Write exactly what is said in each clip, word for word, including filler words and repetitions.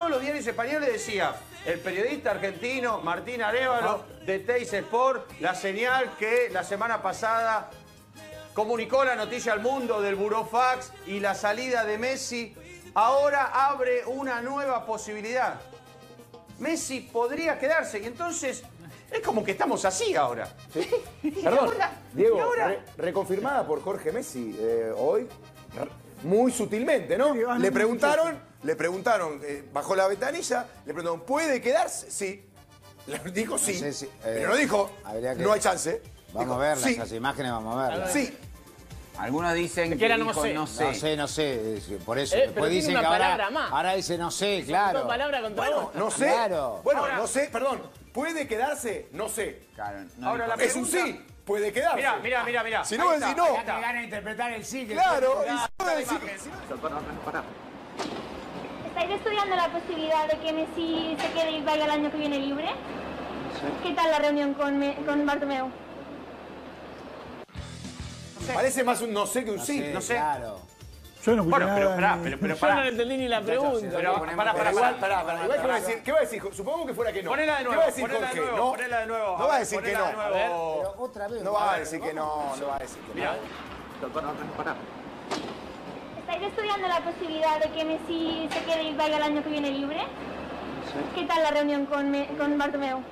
todos los diarios españoles decía, el periodista argentino Martín Arévalo de Teis Sport, la señal que la semana pasada comunicó la noticia al mundo del Burofax y la salida de Messi, ahora abre una nueva posibilidad. Messi podría quedarse y entonces es como que estamos así ahora. Sí. Perdón, Diego, re, reconfirmada por Jorge Messi eh, hoy, muy sutilmente, ¿no? Sí, le preguntaron, le preguntaron, eh, bajó la ventanilla, le preguntaron, ¿puede quedarse? Sí. Le dijo sí, no sé si, eh, pero no dijo, que... no hay chance. Vamos dijo, a verlas, sí. Esas imágenes vamos a verlas. Sí. Algunos dicen que, que dijo, no sé. no sé. No sé, no sé, por eso. Eh, Después dicen que ahora, más. ahora dice no sé, claro. Palabra contra bueno, no sé. Claro. Bueno, ahora, no sé, perdón. ¿Puede quedarse? No sé. Claro, no ahora la pregunta, es un sí. Puede quedarse. Mira, mira, mira, mira. Si no, es si no. Ya te van a interpretar el sí. Que claro. El y si no, decir... ¿Estáis estudiando la posibilidad de que Messi se quede y vaya el año que viene libre? Sí. ¿Qué tal la reunión con, me, con Bartomeu? No sé. Parece más un no sé que un no sí. Sé, no sé. Claro. Yo no bueno, pero, pará, pero, pero, Yo no entendí ni la pregunta. Pero, pará, pará, pará, igual, pará, pará, igual, ¿qué va a decir? ¿Qué va a decir? Supongamos que fuera que no. Ponela de nuevo. ¿Qué va a decir ponela Jorge? De nuevo, no, ponela de nuevo. No va a decir que no. De nuevo. Pero otra vez. No va a decir que no, no va a decir que no. Mira. ¿Estáis estudiando la posibilidad de que Messi se quede y vaya el año que viene libre? Sí. ¿Qué tal la reunión con, me, con Bartomeu?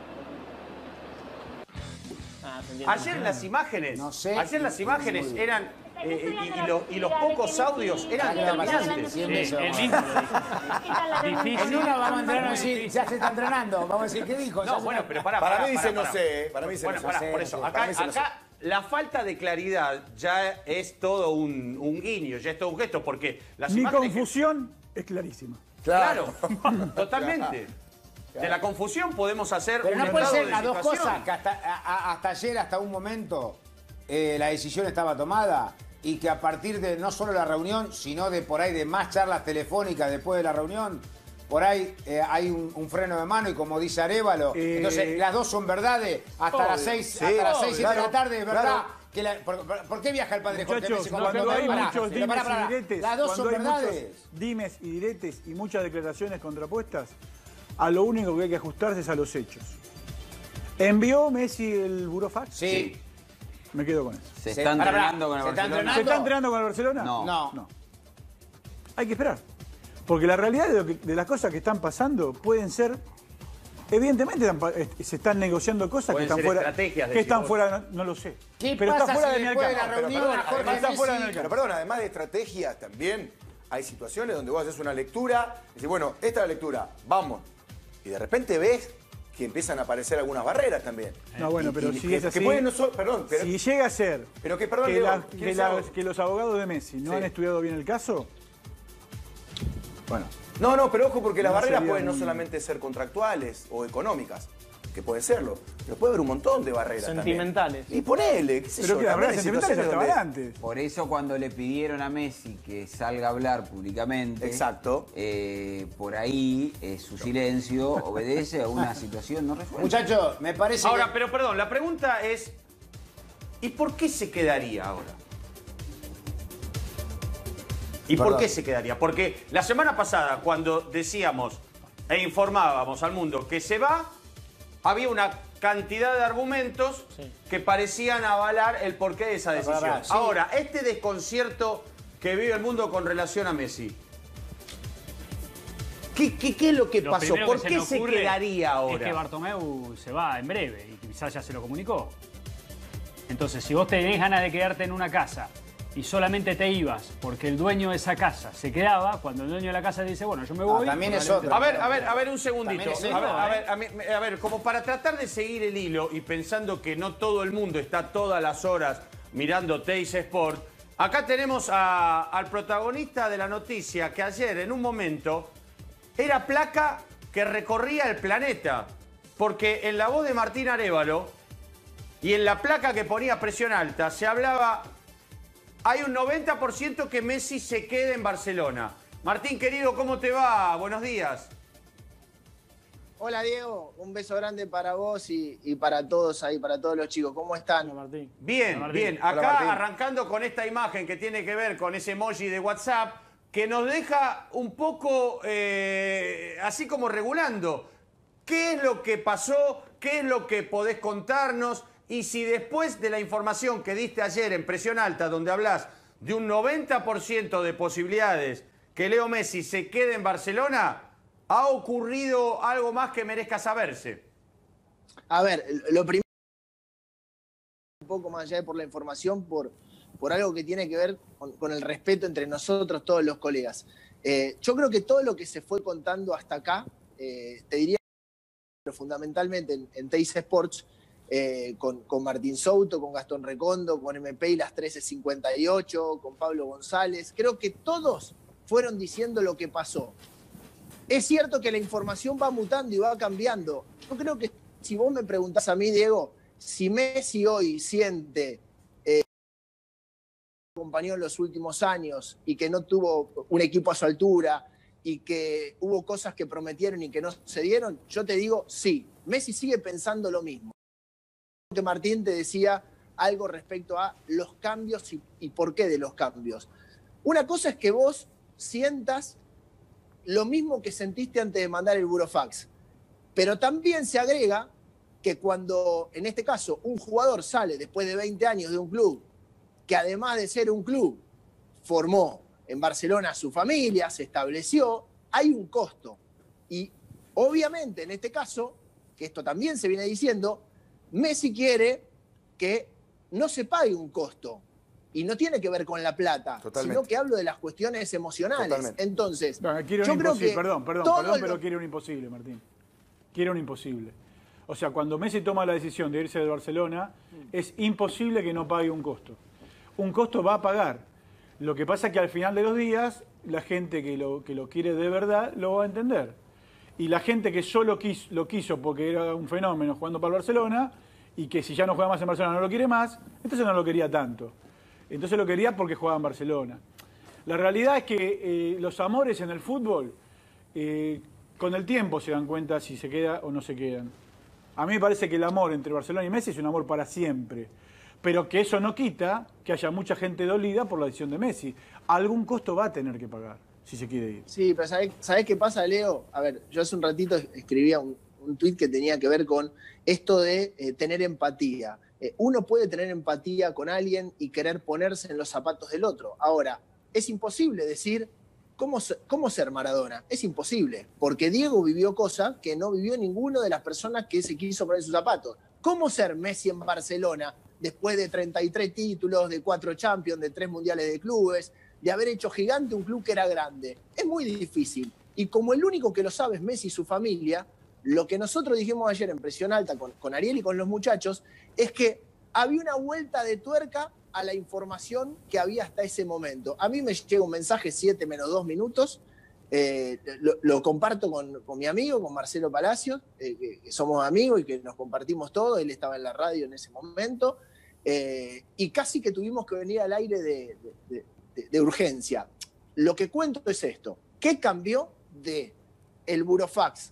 Ah, ayer las imágenes, no sé, ayer las imágenes eran eh, y, y, lo, y los pocos audios eran determinantes. Sí, el intro difícil. En una vamos a entrar a decir, ya se está entrenando. Vamos a decir, ¿qué dijo? No, bueno, pero para, para, para mí dice para, no sé, para mí dice bueno, no para, sé. Por eso, acá, acá la falta de claridad ya es todo un, un guiño, ya es todo un gesto, porque las Mi imágenes confusión que... es clarísima. Claro, claro totalmente. Claro. De la confusión podemos hacer pero un no puede ser de las dos situación. cosas, que hasta, a, hasta ayer, hasta un momento, eh, la decisión estaba tomada y que a partir de no solo la reunión, sino de por ahí de más charlas telefónicas después de la reunión, por ahí eh, hay un, un freno de mano y como dice Arévalo, eh, entonces las dos son verdades, hasta obvio, las seis, sí, hasta las seis, siete claro, de la tarde, es verdad. Claro. Que la, por, por, ¿Por qué viaja el padre Jorge Messi no, cuando hay pará, muchos dimes pará, pará, y diretes, las dos son hay verdades. Muchos dimes y diretes y muchas declaraciones contrapuestas, a lo único que hay que ajustarse es a los hechos. ¿Envió Messi el Burofax? Sí. sí. Me quedo con eso. ¿Se está entrenando con el ¿Se está Barcelona? ¿Se está entrenando con el Barcelona? No. No. no. Hay que esperar. Porque la realidad de, lo que, de las cosas que están pasando pueden ser... Evidentemente se están negociando cosas pueden que están fuera. Estrategias que están fuera, no, no lo sé. ¿Qué pero pasa está fuera si de mi después alcance. de la reunión, pero, perdona, está fuera de mi alcance. Pero perdón, además de estrategias también hay situaciones donde vos haces una lectura y dices, bueno, esta es la lectura, vamos. Y de repente ves que empiezan a aparecer algunas barreras también. No, bueno, y, pero y, si que, es así, que pueden no so, perdón, pero, si llega a ser pero que, perdón, que, Leo, la, que, la, que los abogados de Messi no sí. han estudiado bien el caso, bueno. No, no, pero ojo porque las no barreras pueden un... no solamente ser contractuales o económicas, que pueden serlo, pero puede haber un montón de barreras sentimentales. También. Y ponele, qué sé pero yo. que las barreras sentimentales estaban donde... antes. Por eso cuando le pidieron a Messi que salga a hablar públicamente, exacto, eh, por ahí eh, su silencio obedece a una situación no resuelta. Muchachos, me parece Ahora, que... pero perdón, la pregunta es, ¿y por qué se quedaría ahora? ¿Y Perdón. por qué se quedaría? Porque la semana pasada, cuando decíamos e informábamos al mundo que se va, había una cantidad de argumentos sí. que parecían avalar el porqué de esa decisión. Verdad, sí. Ahora, este desconcierto que vive el mundo con relación a Messi, ¿qué, qué, qué es lo que lo pasó? ¿Por que qué se, se quedaría ahora? Es que Bartomeu se va en breve y quizás ya se lo comunicó. Entonces, si vos tenés ganas de quedarte en una casa y solamente te ibas porque el dueño de esa casa se quedaba, cuando el dueño de la casa dice, bueno, yo me voy... Ah, también es otro. A ver, a ver, a ver, un segundito. Es a, ver, a, ver, a, mí, a ver, como para tratar de seguir el hilo y pensando que no todo el mundo está todas las horas mirando Teis Sport, acá tenemos a, al protagonista de la noticia que ayer, en un momento, era placa que recorría el planeta. Porque en la voz de Martín Arévalo y en la placa que ponía presión alta se hablaba... Hay un noventa por ciento que Messi se quede en Barcelona. Martín, querido, ¿cómo te va? Buenos días. Hola, Diego. Un beso grande para vos y, y para todos ahí, para todos los chicos. ¿Cómo están? Hola, Martín. Bien, Hola, Martín. bien. Acá Hola, Martín. Arrancando con esta imagen que tiene que ver con ese emoji de WhatsApp, que nos deja un poco eh, así como regulando. ¿Qué es lo que pasó? ¿Qué es lo que podés contarnos? Y si después de la información que diste ayer en Presión Alta, donde hablas de un noventa por ciento de posibilidades que Leo Messi se quede en Barcelona, ¿ha ocurrido algo más que merezca saberse? A ver, lo primero, un poco más allá de por la información, por, por algo que tiene que ver con, con el respeto entre nosotros, todos los colegas. Eh, yo creo que todo lo que se fue contando hasta acá, eh, te diría, pero fundamentalmente en, en Teis Sports, eh, con, con Martín Souto, con Gastón Recondo, con M P y las trece cincuenta y ocho, con Pablo González, creo que todos fueron diciendo lo que pasó. Es cierto que la información va mutando y va cambiando. Yo creo que si vos me preguntás a mí, Diego, si Messi hoy siente eh, que acompañó en los últimos años y que no tuvo un equipo a su altura y que hubo cosas que prometieron y que no se dieron, yo te digo, sí, Messi sigue pensando lo mismo. Que Martín te decía algo respecto a los cambios y, y por qué de los cambios. Una cosa es que vos sientas lo mismo que sentiste antes de mandar el burofax, pero también se agrega que cuando, en este caso, un jugador sale después de veinte años de un club, que además de ser un club, formó en Barcelona a su familia, se estableció, hay un costo. Y obviamente, en este caso, que esto también se viene diciendo, Messi quiere que no se pague un costo. Y no tiene que ver con la plata, Totalmente. sino que hablo de las cuestiones emocionales. Totalmente. Entonces, no, quiere yo un creo imposible, que perdón, perdón, perdón, pero quiere un imposible, Martín. Quiere un imposible. O sea, cuando Messi toma la decisión de irse de Barcelona, es imposible que no pague un costo. Un costo va a pagar. Lo que pasa es que al final de los días, la gente que lo, que lo quiere de verdad lo va a entender. Y la gente que solo quiso, lo quiso porque era un fenómeno jugando para el Barcelona, y que si ya no juega más en Barcelona no lo quiere más, entonces no lo quería tanto. Entonces lo quería porque jugaba en Barcelona. La realidad es que eh, los amores en el fútbol, eh, con el tiempo se dan cuenta si se queda o no se quedan. A mí me parece que el amor entre Barcelona y Messi es un amor para siempre. Pero que eso no quita que haya mucha gente dolida por la decisión de Messi. Algún costo va a tener que pagar si se quiere ir. Sí, pero ¿sabés, ¿sabés qué pasa, Leo? A ver, yo hace un ratito escribía un, un tuit que tenía que ver con esto de eh, tener empatía. Eh, uno puede tener empatía con alguien y querer ponerse en los zapatos del otro. Ahora, es imposible decir cómo, cómo ser Maradona. Es imposible, porque Diego vivió cosas que no vivió ninguno de las personas que se quiso poner en sus zapatos. ¿Cómo ser Messi en Barcelona después de treinta y tres títulos, de cuatro Champions, de tres Mundiales de Clubes, de haber hecho gigante un club que era grande? Es muy difícil. Y como el único que lo sabe es Messi y su familia, lo que nosotros dijimos ayer en Presión Alta con, con Ariel y con los muchachos es que había una vuelta de tuerca a la información que había hasta ese momento. A mí me llega un mensaje siete menos dos minutos, eh, lo, lo comparto con, con mi amigo, con Marcelo Palacios, eh, que, que somos amigos y que nos compartimos todo, él estaba en la radio en ese momento, eh, y casi que tuvimos que venir al aire de, de, de, de urgencia. Lo que cuento es esto, ¿qué cambió de el burofax?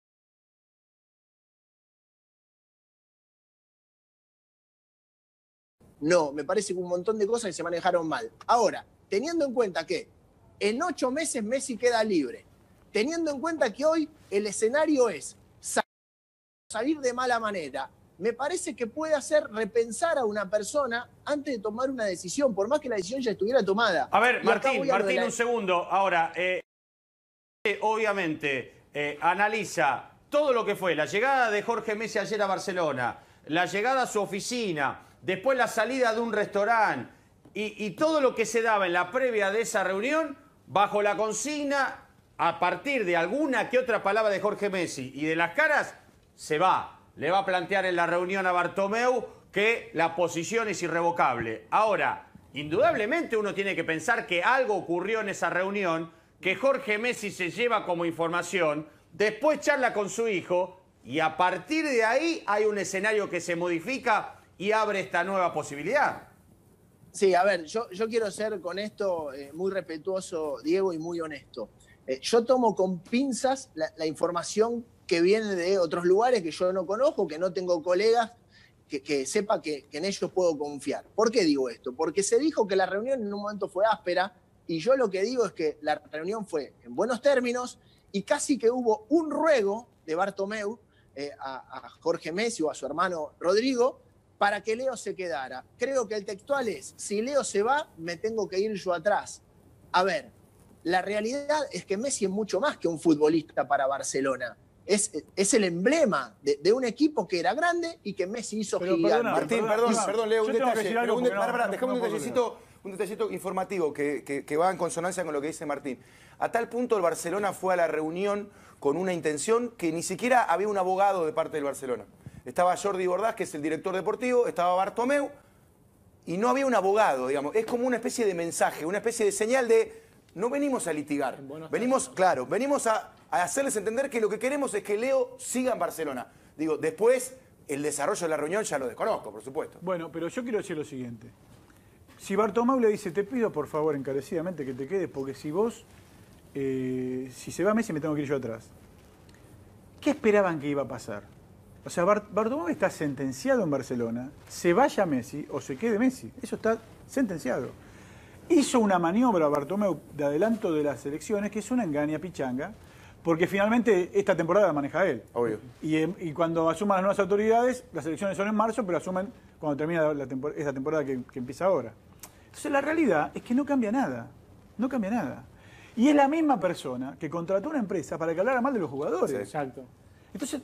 No, me parece que un montón de cosas que se manejaron mal. Ahora, teniendo en cuenta que en ocho meses Messi queda libre, teniendo en cuenta que hoy el escenario es salir de mala manera, me parece que puede hacer repensar a una persona antes de tomar una decisión, por más que la decisión ya estuviera tomada. A ver, Y Martín, a Martín, la... un segundo. Ahora, eh, obviamente, eh, analiza todo lo que fue la llegada de Jorge Messi ayer a Barcelona, la llegada a su oficina, después la salida de un restaurante y, y todo lo que se daba en la previa de esa reunión bajo la consigna, a partir de alguna que otra palabra de Jorge Messi y de las caras, se va. Le va a plantear en la reunión a Bartomeu que la posición es irrevocable. Ahora, indudablemente uno tiene que pensar que algo ocurrió en esa reunión, que Jorge Messi se lleva como información, después charla con su hijo y a partir de ahí hay un escenario que se modifica y abre esta nueva posibilidad. Sí, a ver, yo, yo quiero ser con esto eh, muy respetuoso, Diego, y muy honesto. Eh, yo tomo con pinzas la, la información que viene de otros lugares que yo no conozco, que no tengo colegas, que, que sepa que, que en ellos puedo confiar. ¿Por qué digo esto? Porque se dijo que la reunión en un momento fue áspera y yo lo que digo es que la reunión fue en buenos términos y casi que hubo un ruego de Bartomeu eh, a, a Jorge Messi o a su hermano Rodrigo para que Leo se quedara. Creo que el textual es, si Leo se va, me tengo que ir yo atrás. A ver, la realidad es que Messi es mucho más que un futbolista para Barcelona. Es, es el emblema de, de un equipo que era grande y que Messi hizo Pero, gigante. perdona, Martín, perdona, perdón, no, perdón, Leo, un yo tengo que detalle. decir algo pero un de- porque no- pará, pará, no- dejame no un puedo detallecito, un detallecito informativo que, que- que va en consonancia con lo que dice Martín. A tal punto el Barcelona fue a la reunión con una intención que ni siquiera había un abogado de parte del Barcelona. Estaba Jordi Bordás, que es el director deportivo, estaba Bartomeu, y no había un abogado, digamos. Es como una especie de mensaje, una especie de señal de no venimos a litigar. Venimos, claro, venimos a, a hacerles entender que lo que queremos es que Leo siga en Barcelona. Digo, después el desarrollo de la reunión ya lo desconozco, por supuesto. Bueno, pero yo quiero decir lo siguiente. Si Bartomeu le dice, te pido por favor encarecidamente que te quedes, porque si vos, eh, si se va Messi me tengo que ir yo atrás. ¿Qué esperaban que iba a pasar? O sea, Bart Bartomeu está sentenciado en Barcelona, se vaya Messi o se quede Messi. Eso está sentenciado. Hizo una maniobra Bartomeu de adelanto de las elecciones, que es una engaña pichanga, porque finalmente esta temporada la maneja él. Obvio. Y, eh, y cuando asuman las nuevas autoridades, las elecciones son en marzo, pero asumen cuando termina la tempor esta temporada que, que empieza ahora. Entonces la realidad es que no cambia nada. No cambia nada. Y es la misma persona que contrató una empresa para que hablara mal de los jugadores. Sí. Exacto. Entonces,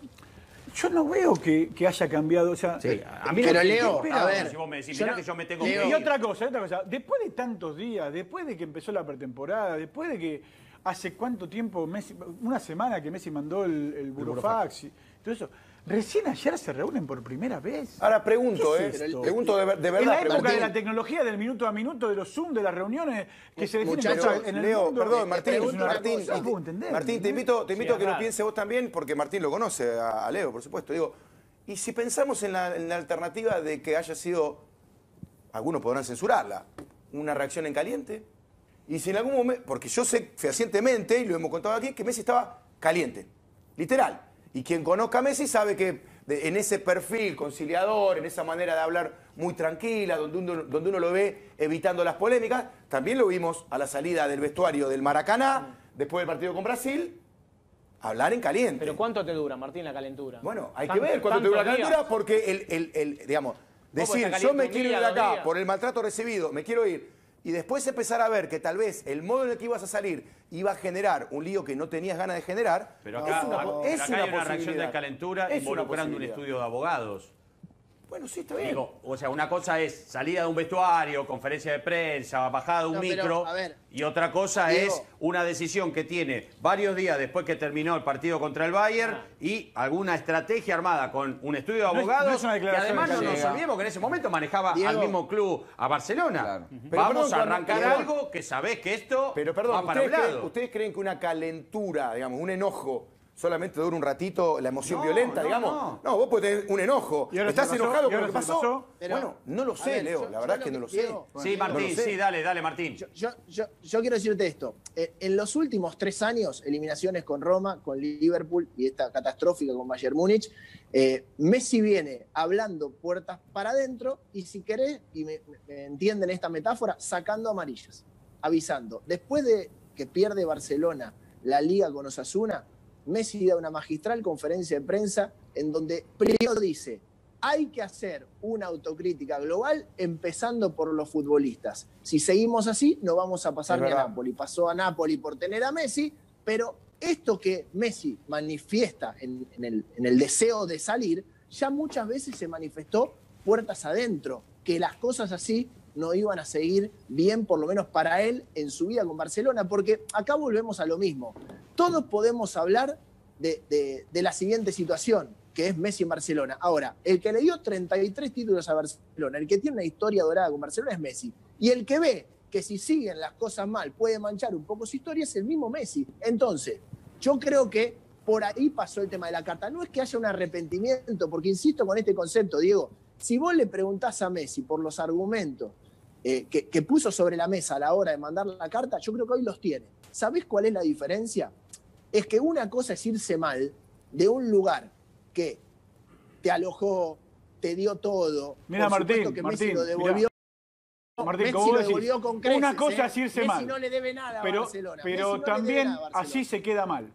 yo no veo que, que haya cambiado. O sea, Sí, a mí Pero no- Leo, ¿qué a esperaba? ver, Si vos me decís, yo mirá no- que yo me tengo Leo, que y ir. otra cosa, otra cosa. Después de tantos días, después de que empezó la pretemporada, después de que hace cuánto tiempo, Messi, una semana que Messi mandó el, el burofax y todo eso, recién ayer se reúnen por primera vez. Ahora pregunto, ¿Qué ¿eh? es esto? Pregunto de, ver- de En verdad. la época Martín. de la tecnología del minuto a minuto, de los Zoom, de las reuniones, que se definen Muchachos, cosas en el Leo, mundo. perdón, te Martín, pregunto una Martín, cosa. No puedo entender, Martín, te ¿entendés? invito, te invito Sí, a que lo acá. piense vos también, porque Martín lo conoce, a, a Leo, por supuesto. Digo, y si pensamos en la, en la alternativa de que haya sido, algunos podrán censurarla, una reacción en caliente, y si en algún momento, porque yo sé fehacientemente, y lo hemos contado aquí, que Messi estaba caliente, literal. Y quien conozca a Messi sabe que de- en ese perfil conciliador, en esa manera de hablar muy tranquila, donde uno, donde uno lo ve evitando las polémicas, también lo vimos a la salida del vestuario del Maracaná, después del partido con Brasil, hablar en caliente. Pero ¿cuánto te dura, Martín, la calentura? Bueno, hay Tan- que ver cuánto te dura la tantos calentura, días. porque el, el- el- digamos, pues, decir, está yo me caliente un quiero ir día, de dos acá días. por el maltrato recibido, me quiero ir, y después empezar a ver que tal vez el modo en el que ibas a salir iba a generar un lío que no tenías ganas de generar, Pero es acá, una, po- es acá una hay una reacción posibilidad. de calentura Es una involucrando un posibilidad. estudio de abogados. Bueno, sí, está bien. Digo, o sea, una cosa es salida de un vestuario, conferencia de prensa, bajada de un No, pero, micro, a ver, y otra cosa Diego. es una decisión que tiene varios días después que terminó el partido contra el Bayern Ah. y alguna estrategia armada con un estudio de No es- abogados. no es una y declaración además de no nos calidad. olvidemos que en ese momento manejaba Diego. al mismo club a Barcelona. Claro. Pero Vamos perdón, a cuando- arrancar perdón. algo que sabés que esto Pero perdón, va para un ¿ustedes creen, lado. ¿ustedes creen que una calentura, digamos, un enojo, solamente dura un ratito, la emoción No, violenta, no, digamos? no. No, vos podés tener un enojo. ¿Y ahora ¿Estás se pasó? enojado ¿Y con lo ahora que se pasó? pasó? Pero- bueno, no lo a sé, ver, Leo, yo- la yo verdad lo es que no que- lo sé. Diego, Sí, No lo Martín, sé. sí, dale, dale, Martín. Yo, yo, yo, yo quiero decirte esto. Eh, en los últimos tres años, eliminaciones con Roma, con Liverpool y esta catastrófica con Bayern Múnich, eh, Messi viene hablando puertas para adentro y si querés, y me, me entienden esta metáfora, sacando amarillas, avisando. Después de que pierde Barcelona la Liga con Osasuna, Messi da una magistral conferencia de prensa en donde primero dice: hay que hacer una autocrítica global empezando por los futbolistas. Si seguimos así, no vamos a pasar Es ni a verdad. Napoli. Pasó a Napoli por tener a Messi, pero esto que Messi manifiesta en, en el, en el deseo de salir, ya muchas veces se manifestó puertas adentro, que las cosas así no iban a seguir bien, por lo menos para él, en su vida con Barcelona, porque acá volvemos a lo mismo. Todos podemos hablar de, de, de la siguiente situación, que es Messi en Barcelona. Ahora, el que le dio treinta y tres títulos a Barcelona, el que tiene una historia dorada con Barcelona es Messi. Y el que ve que si siguen las cosas mal puede manchar un poco su historia es el mismo Messi. Entonces, yo creo que por ahí pasó el tema de la carta. No es que haya un arrepentimiento, porque insisto con este concepto, Diego, si vos le preguntás a Messi por los argumentos eh, que, que puso sobre la mesa a la hora de mandar la carta, yo creo que hoy los tiene. ¿Sabés cuál es la diferencia? Es que una cosa es irse mal de un lugar que te alojó, te dio todo. Mira, por supuesto Martín, que Messi Martín, lo devolvió. Martín, Messi como lo vos decís, devolvió con creces, una cosa ¿eh? es irse Messi mal. no le debe nada a pero, Barcelona. Pero Messi no también le debe nada a Barcelona. así se queda mal.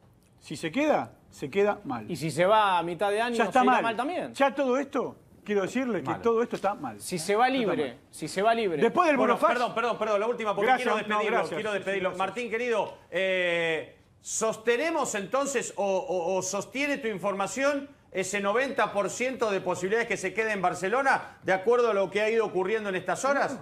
Si se queda, se queda mal. Y si se va a mitad de año, ya está se irá mal. mal también. Ya todo esto, quiero decirle que todo esto está mal. Si se va libre, si se va libre. Después del Bueno, burofax... perdón, perdón, perdón, la última, porque Gracias, quiero no, despedirlo, gracias. quiero despedirlo. Sí, gracias. Martín, querido, eh, ¿sostenemos entonces o, o- o sostiene tu información ese noventa por ciento de posibilidades que se quede en Barcelona de acuerdo a lo que ha ido ocurriendo en estas horas?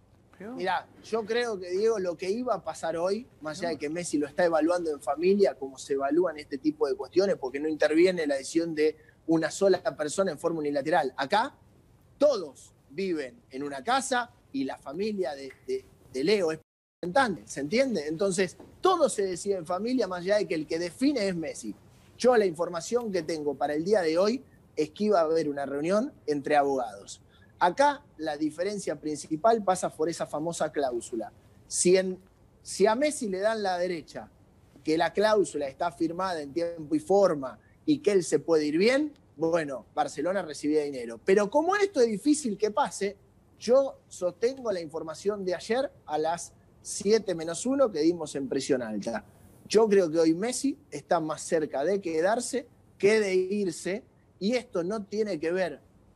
Mirá, yo creo que, Diego, lo que iba a pasar hoy, más allá de que Messi lo está evaluando en familia, como se evalúan este tipo de cuestiones, porque no interviene la decisión de una sola persona en forma unilateral. Acá, todos viven en una casa y la familia de, de- de Leo es representante, ¿se entiende? Entonces, todo se decide en familia, más allá de que el que define es Messi. Yo la información que tengo para el día de hoy es que iba a haber una reunión entre abogados. Acá la diferencia principal pasa por esa famosa cláusula. Si, en, si a Messi le dan la derecha, que la cláusula está firmada en tiempo y forma y que él se puede ir bien, bueno, Barcelona recibía dinero. Pero como esto es difícil que pase, yo sostengo la información de ayer a las siete menos uno que dimos en presión alta. Yo creo que hoy Messi está más cerca de quedarse que de irse, y esto no tiene que ver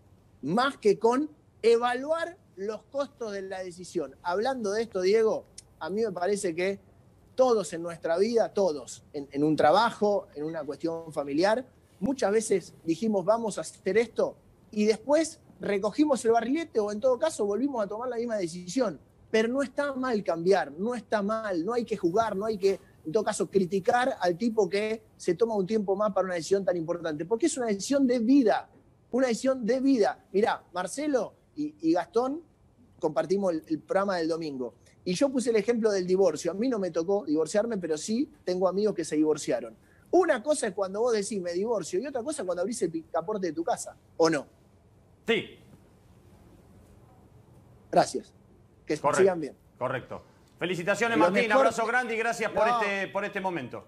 más que con evaluar los costos de la decisión. Hablando de esto, Diego, a mí me parece que todos en nuestra vida, todos, en, en un trabajo, en una cuestión familiar, muchas veces dijimos vamos a hacer esto y después recogimos el barrilete o en todo caso volvimos a tomar la misma decisión. Pero no está mal cambiar, no está mal, no hay que jugar, no hay que, en todo caso, criticar al tipo que se toma un tiempo más para una decisión tan importante, porque es una decisión de vida, una decisión de vida. Mirá, Marcelo y, y Gastón compartimos el, el programa del domingo, y yo puse el ejemplo del divorcio. A mí no me tocó divorciarme, pero sí tengo amigos que se divorciaron. Una cosa es cuando vos decís me divorcio, y otra cosa es cuando abrís el picaporte de tu casa, ¿o no? Sí. Gracias. Que Correcto, sigan bien. correcto. Felicitaciones, Lo Martín. mejor- Abrazo grande y gracias por, No. este, por este momento.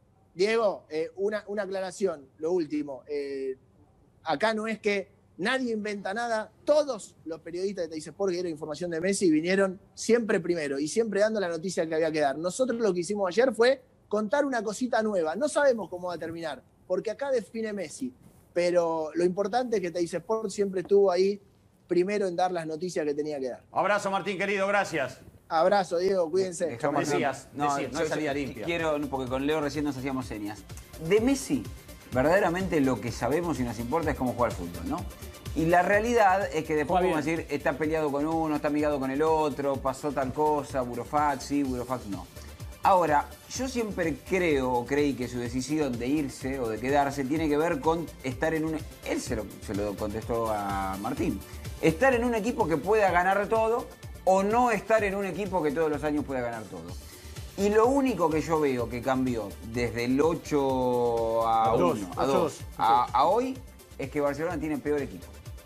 Diego, eh, una, una aclaración, lo último. Eh, acá no es que nadie inventa nada. Todos los periodistas de Teis Sport que dieron información de Messi vinieron siempre primero y siempre dando la noticia que había que dar. Nosotros lo que hicimos ayer fue contar una cosita nueva. No sabemos cómo va a terminar, porque acá define Messi. Pero lo importante es que Teis Sport siempre estuvo ahí primero en dar las noticias que tenía que dar. Abrazo, Martín, querido. Gracias. Abrazo, Diego, cuídense. Déjame- Decías, decías, no yo- es salida yo limpia. Quiero, porque con Leo recién nos hacíamos señas. De Messi, verdaderamente lo que sabemos y nos importa es cómo juega al fútbol, ¿no? Y la realidad es que después Juega podemos decir, está peleado con uno, está amigado con el otro, pasó tal cosa, burofax, sí, burofax no. Ahora, yo siempre creo o creí que su decisión de irse o de quedarse tiene que ver con estar en un... Él se lo, se lo contestó a Martín. Estar en un equipo que pueda ganar todo o no estar en un equipo que todos los años pueda ganar todo. Y lo único que yo veo que cambió desde el ocho a A dos, uno, a a dos, dos, a, a hoy, es que Barcelona tiene peor equipo.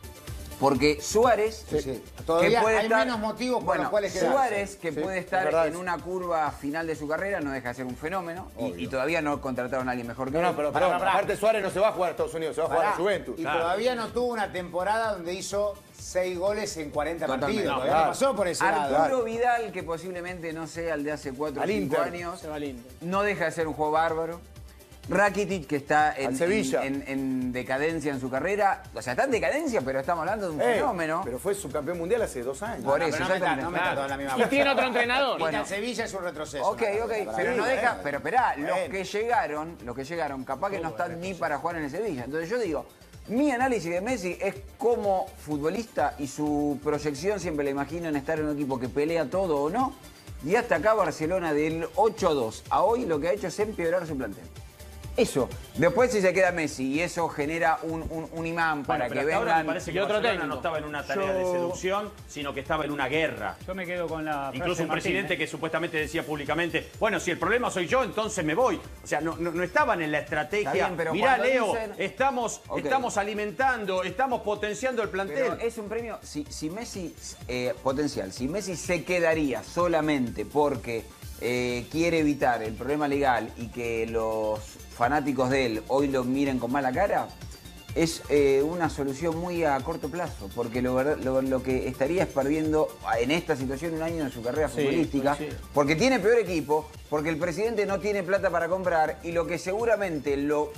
Porque Suárez, Sí, sí. que Todavía puede hay estar, menos motivos por bueno, los cuales quedarse. Suárez, que Sí, puede es estar verdad en eso. una curva final de su carrera, no deja de ser un fenómeno. Y, y todavía no contrataron a alguien mejor que No, él. no, pero Pará, perdón, pará. aparte Suárez no se va a jugar a Estados Unidos, se va a jugar Pará. a Juventus. Y Claro. todavía no tuvo una temporada donde hizo seis goles en cuarenta Totalmente. partidos. No, Todavía claro. no pasó por ese lado. Arturo Vidal, que posiblemente no sea el de hace cuatro o Al cinco Inter. años, Se va al Inter. no deja de ser un juego bárbaro. Rakitic, que está en, Al Sevilla. en- en- en decadencia en su carrera. O sea, está en decadencia, pero estamos hablando de un Eh, fenómeno. Pero fue subcampeón mundial hace dos años. Por No, eso, pero no metas exactamente. no metas todo en la misma Y bolsa. tiene otro entrenador. Bueno, el Sevilla es un retroceso. Ok, ok, pero no Sí, deja, bueno. pero esperá, los Bueno. que llegaron, los que llegaron, capaz que no están ni para jugar en el Sevilla. Entonces yo digo, mi análisis de Messi es como futbolista y su proyección siempre la imagino en estar en un equipo que pelea todo o no. Y hasta acá Barcelona del ocho a dos a hoy lo que ha hecho es empeorar su plantel. Eso. Después si se queda Messi y eso genera un, un- un imán para Bueno, que pero hasta ahora vengan... me parece que y otro Barcelona técnico. no estaba en una tarea de Yo- seducción, sino que estaba en una guerra. Yo me quedo con la frase Incluso de un Martín, presidente ¿eh? que supuestamente decía públicamente, bueno, si el problema soy yo, entonces me voy. O sea, no, no, no estaban en la estrategia. Está bien, pero Mirá, cuando Leo, dicen- estamos, Ok. estamos alimentando, estamos potenciando el plantel. Pero es un premio, si, si Messi, eh, potencial, si Messi se quedaría solamente porque eh, quiere evitar el problema legal y que los fanáticos de él hoy lo miren con mala cara, es eh, una solución muy a corto plazo, porque lo, verdad- lo, lo que estaría es perdiendo en esta situación un año de su carrera Sí, futbolística, sí. porque tiene peor equipo, porque el presidente no tiene plata para comprar y lo que seguramente lo,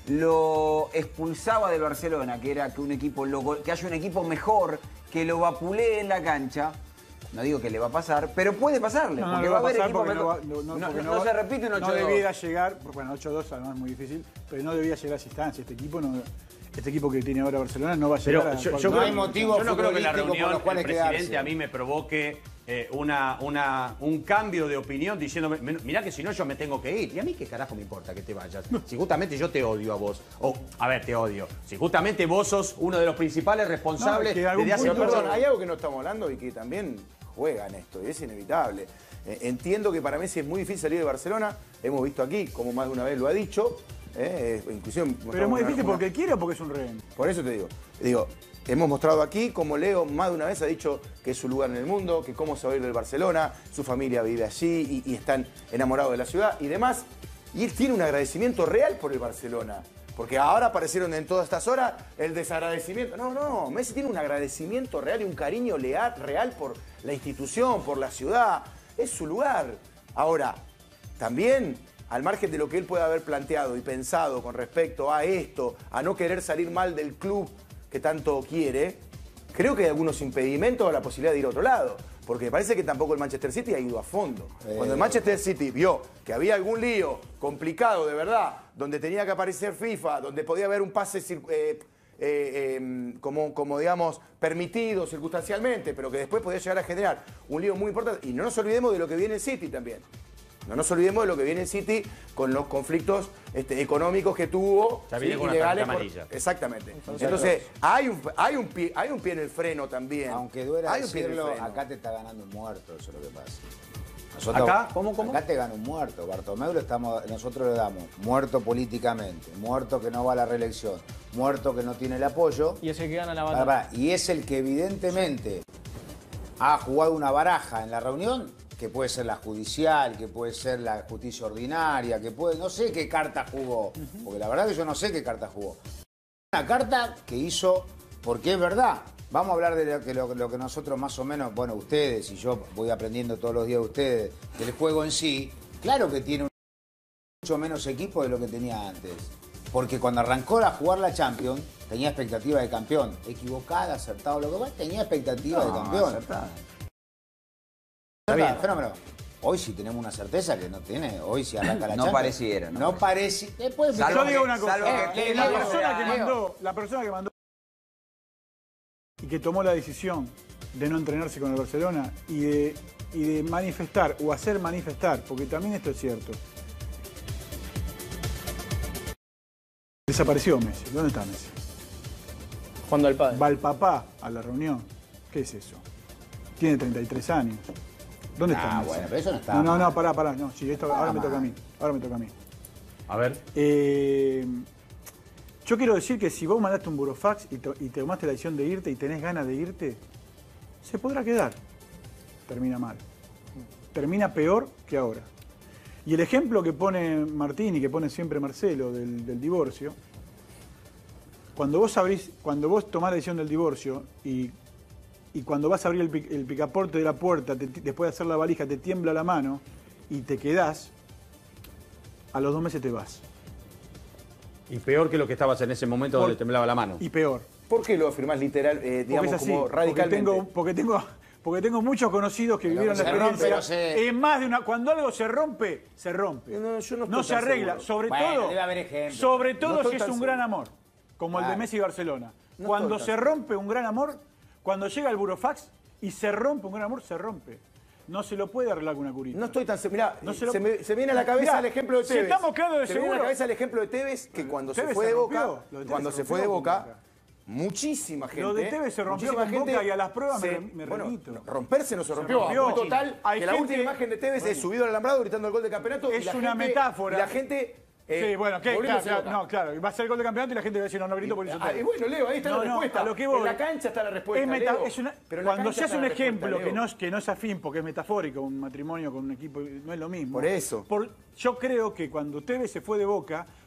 lo expulsaba del Barcelona, que era que un equipo lo- que haya un equipo mejor, que lo vapulee en la cancha. No digo que le va a pasar, pero puede pasarle, No, no porque le va a va a haber pasar equipos porque no, va- mejor. no, no, No- porque no va- se repite un ocho No dos. debiera llegar, bueno, ocho dos además es muy difícil, pero no debía llegar a esa instancia. Este equipo, no, este equipo que tiene ahora Barcelona no va a llegar Pero a... yo, cualquier- yo No creo, hay motivo yo no creo que la futbolístico por reunión los cuales el presidente quedarse. a mí me provoque eh, una, una, un cambio de opinión diciéndome, mirá que si no yo me tengo que ir. ¿Y a mí qué carajo me importa que te vayas? Si justamente yo te odio a vos. O, a ver, te odio. Si justamente vos sos uno de los principales responsables No, es que en algún desde hace Pero, punto- mucho perdón, hay algo que no estamos hablando y que también juega en esto, y es inevitable. Eh, entiendo que para Messi es muy difícil salir de Barcelona, hemos visto aquí, como más de una vez lo ha dicho, eh, eh, inclusive... Pero es muy difícil porque él quiere o porque es un rehén. Por eso te digo, digo, hemos mostrado aquí como Leo más de una vez ha dicho que es su lugar en el mundo, que cómo se va a ir del Barcelona, su familia vive allí y, y están enamorados de la ciudad y demás. Y él tiene un agradecimiento real por el Barcelona. Porque ahora aparecieron en todas estas horas el desagradecimiento. No, no, Messi tiene un agradecimiento real y un cariño leal, real por la institución, por la ciudad. Es su lugar. Ahora, también, al margen de lo que él pueda haber planteado y pensado con respecto a esto, a no querer salir mal del club que tanto quiere, creo que hay algunos impedimentos a la posibilidad de ir a otro lado. Porque me parece que tampoco el Manchester City ha ido a fondo. Eh. Cuando el Manchester City vio que había algún lío complicado de verdad, donde tenía que aparecer FIFA, donde podía haber un pase cir- eh, eh, eh, como, como, digamos, permitido circunstancialmente, pero que después podía llegar a generar un lío muy importante. Y no nos olvidemos de lo que viene el City también. No nos olvidemos de lo que viene el City con los conflictos este, económicos que tuvo. Ya viene ¿sí? con una ilegales tarjeta por- amarilla. Exactamente. Entonces, hay un, hay, un pie, hay un pie en el freno también. Aunque duela hay un pie en el decirlo, freno. acá te está ganando un muerto, eso es lo que pasa. Nosotros- ¿Acá? ¿Cómo, cómo? Acá te gana un muerto. Bartomeu lo estamos, nosotros le damos muerto políticamente, muerto que no va a la reelección, muerto que no tiene el apoyo. Y es el que gana la Pará, banda. pará, y es el que evidentemente ha jugado una baraja en la reunión, que puede ser la judicial, que puede ser la justicia ordinaria, que puede, no sé qué carta jugó, porque la verdad que yo no sé qué carta jugó. Una carta que hizo, porque es verdad, vamos a hablar de lo que, lo, lo que nosotros más o menos, bueno, ustedes y yo voy aprendiendo todos los días de ustedes, del juego en sí, claro que tiene un mucho menos equipo de lo que tenía antes. Porque cuando arrancó a jugar la Champions, tenía expectativa de campeón. Equivocada, acertado, lo que va, tenía expectativa de campeón. acertada. Está bien, fenómeno. Hoy sí tenemos una certeza que no tiene. Hoy sí arranca la No Champions. pareciera, no No, parece. Después Salvo Yo que- digo una cosa, salvo que- eh, la, Leo, persona que Leo. mandó, la persona que mandó y que tomó la decisión de no entrenarse con el Barcelona y de, y de manifestar o hacer manifestar, porque también esto es cierto. Desapareció Messi. ¿Dónde está Messi? Jugando al padre. Va el papá a la reunión. ¿Qué es eso? Tiene treinta y tres años. ¿Dónde está Ah, Messi? bueno, pero eso no está No, no, mal. no, pará, pará. No, sí, esto, ahora me mal. toca a mí. Ahora me toca a mí. A ver. Eh, yo quiero decir que si vos mandaste un burofax y, to- y te tomaste la decisión de irte y tenés ganas de irte, se podrá quedar. Termina mal. Termina peor que ahora. Y el ejemplo que pone Martín y que pone siempre Marcelo del, del divorcio, cuando vos abrís, cuando vos tomás la decisión del divorcio y, y cuando vas a abrir el, pi- el picaporte de la puerta, te- después de hacer la valija, te tiembla la mano y te quedás, a los dos meses te vas. Y peor que lo que estabas en ese momento Por- donde temblaba la mano. Y peor. ¿Por qué lo afirmás literal, eh, Porque digamos, es así. como radicalmente? Porque tengo, porque tengo, porque tengo muchos conocidos que Pero vivieron la se rompe, experiencia. no sé. Es más de una. Cuando algo se rompe, se rompe. No, yo no estoy se tan arregla. seguro. Sobre Bueno, todo. debe haber ejemplos. Sobre No todo estoy si es tan un seguro. gran amor. Como el de Claro. Messi y Barcelona. No Cuando estoy se tan rompe un gran amor, cuando llega el burofax y se rompe un gran amor, se rompe. No se lo puede arreglar con una curita. No estoy tan seguro. Mirá, No se, se lo- me, se viene a la cabeza Mirá, el ejemplo de si Tevez. estamos claros de se me viene a la seguro- cabeza el ejemplo de Tevez, que cuando Tevez se fue se de rompió. Boca, Lo de Tevez cuando se se fue de rompió con Boca, Boca. muchísima gente. Lo de Tevez se rompió muchísima con Boca y a las pruebas me- me bueno, remito. no, romperse no se rompió. rompió. Fue total. Hay que la gente- última imagen de Tevez es subido al alambrado gritando el gol de campeonato. y Es la una gente- metáfora. Y la gente. eh, Sí, bueno, ¿qué? volviéndose Claro, loca. no, claro, va a ser el gol de campeonato y la gente va a decir, no, no grito por eso. Ah, y bueno, Leo, ahí está No, la no, respuesta. a lo que voy. En la cancha está la respuesta. Es meta- Leo. es una- Pero en la cuando cancha se hace está un la respuesta, ejemplo que Leo. no, es, que no es afín, porque es metafórico, un matrimonio con un equipo, no es lo mismo. Por eso. Por- yo creo que cuando Tevez se fue de Boca,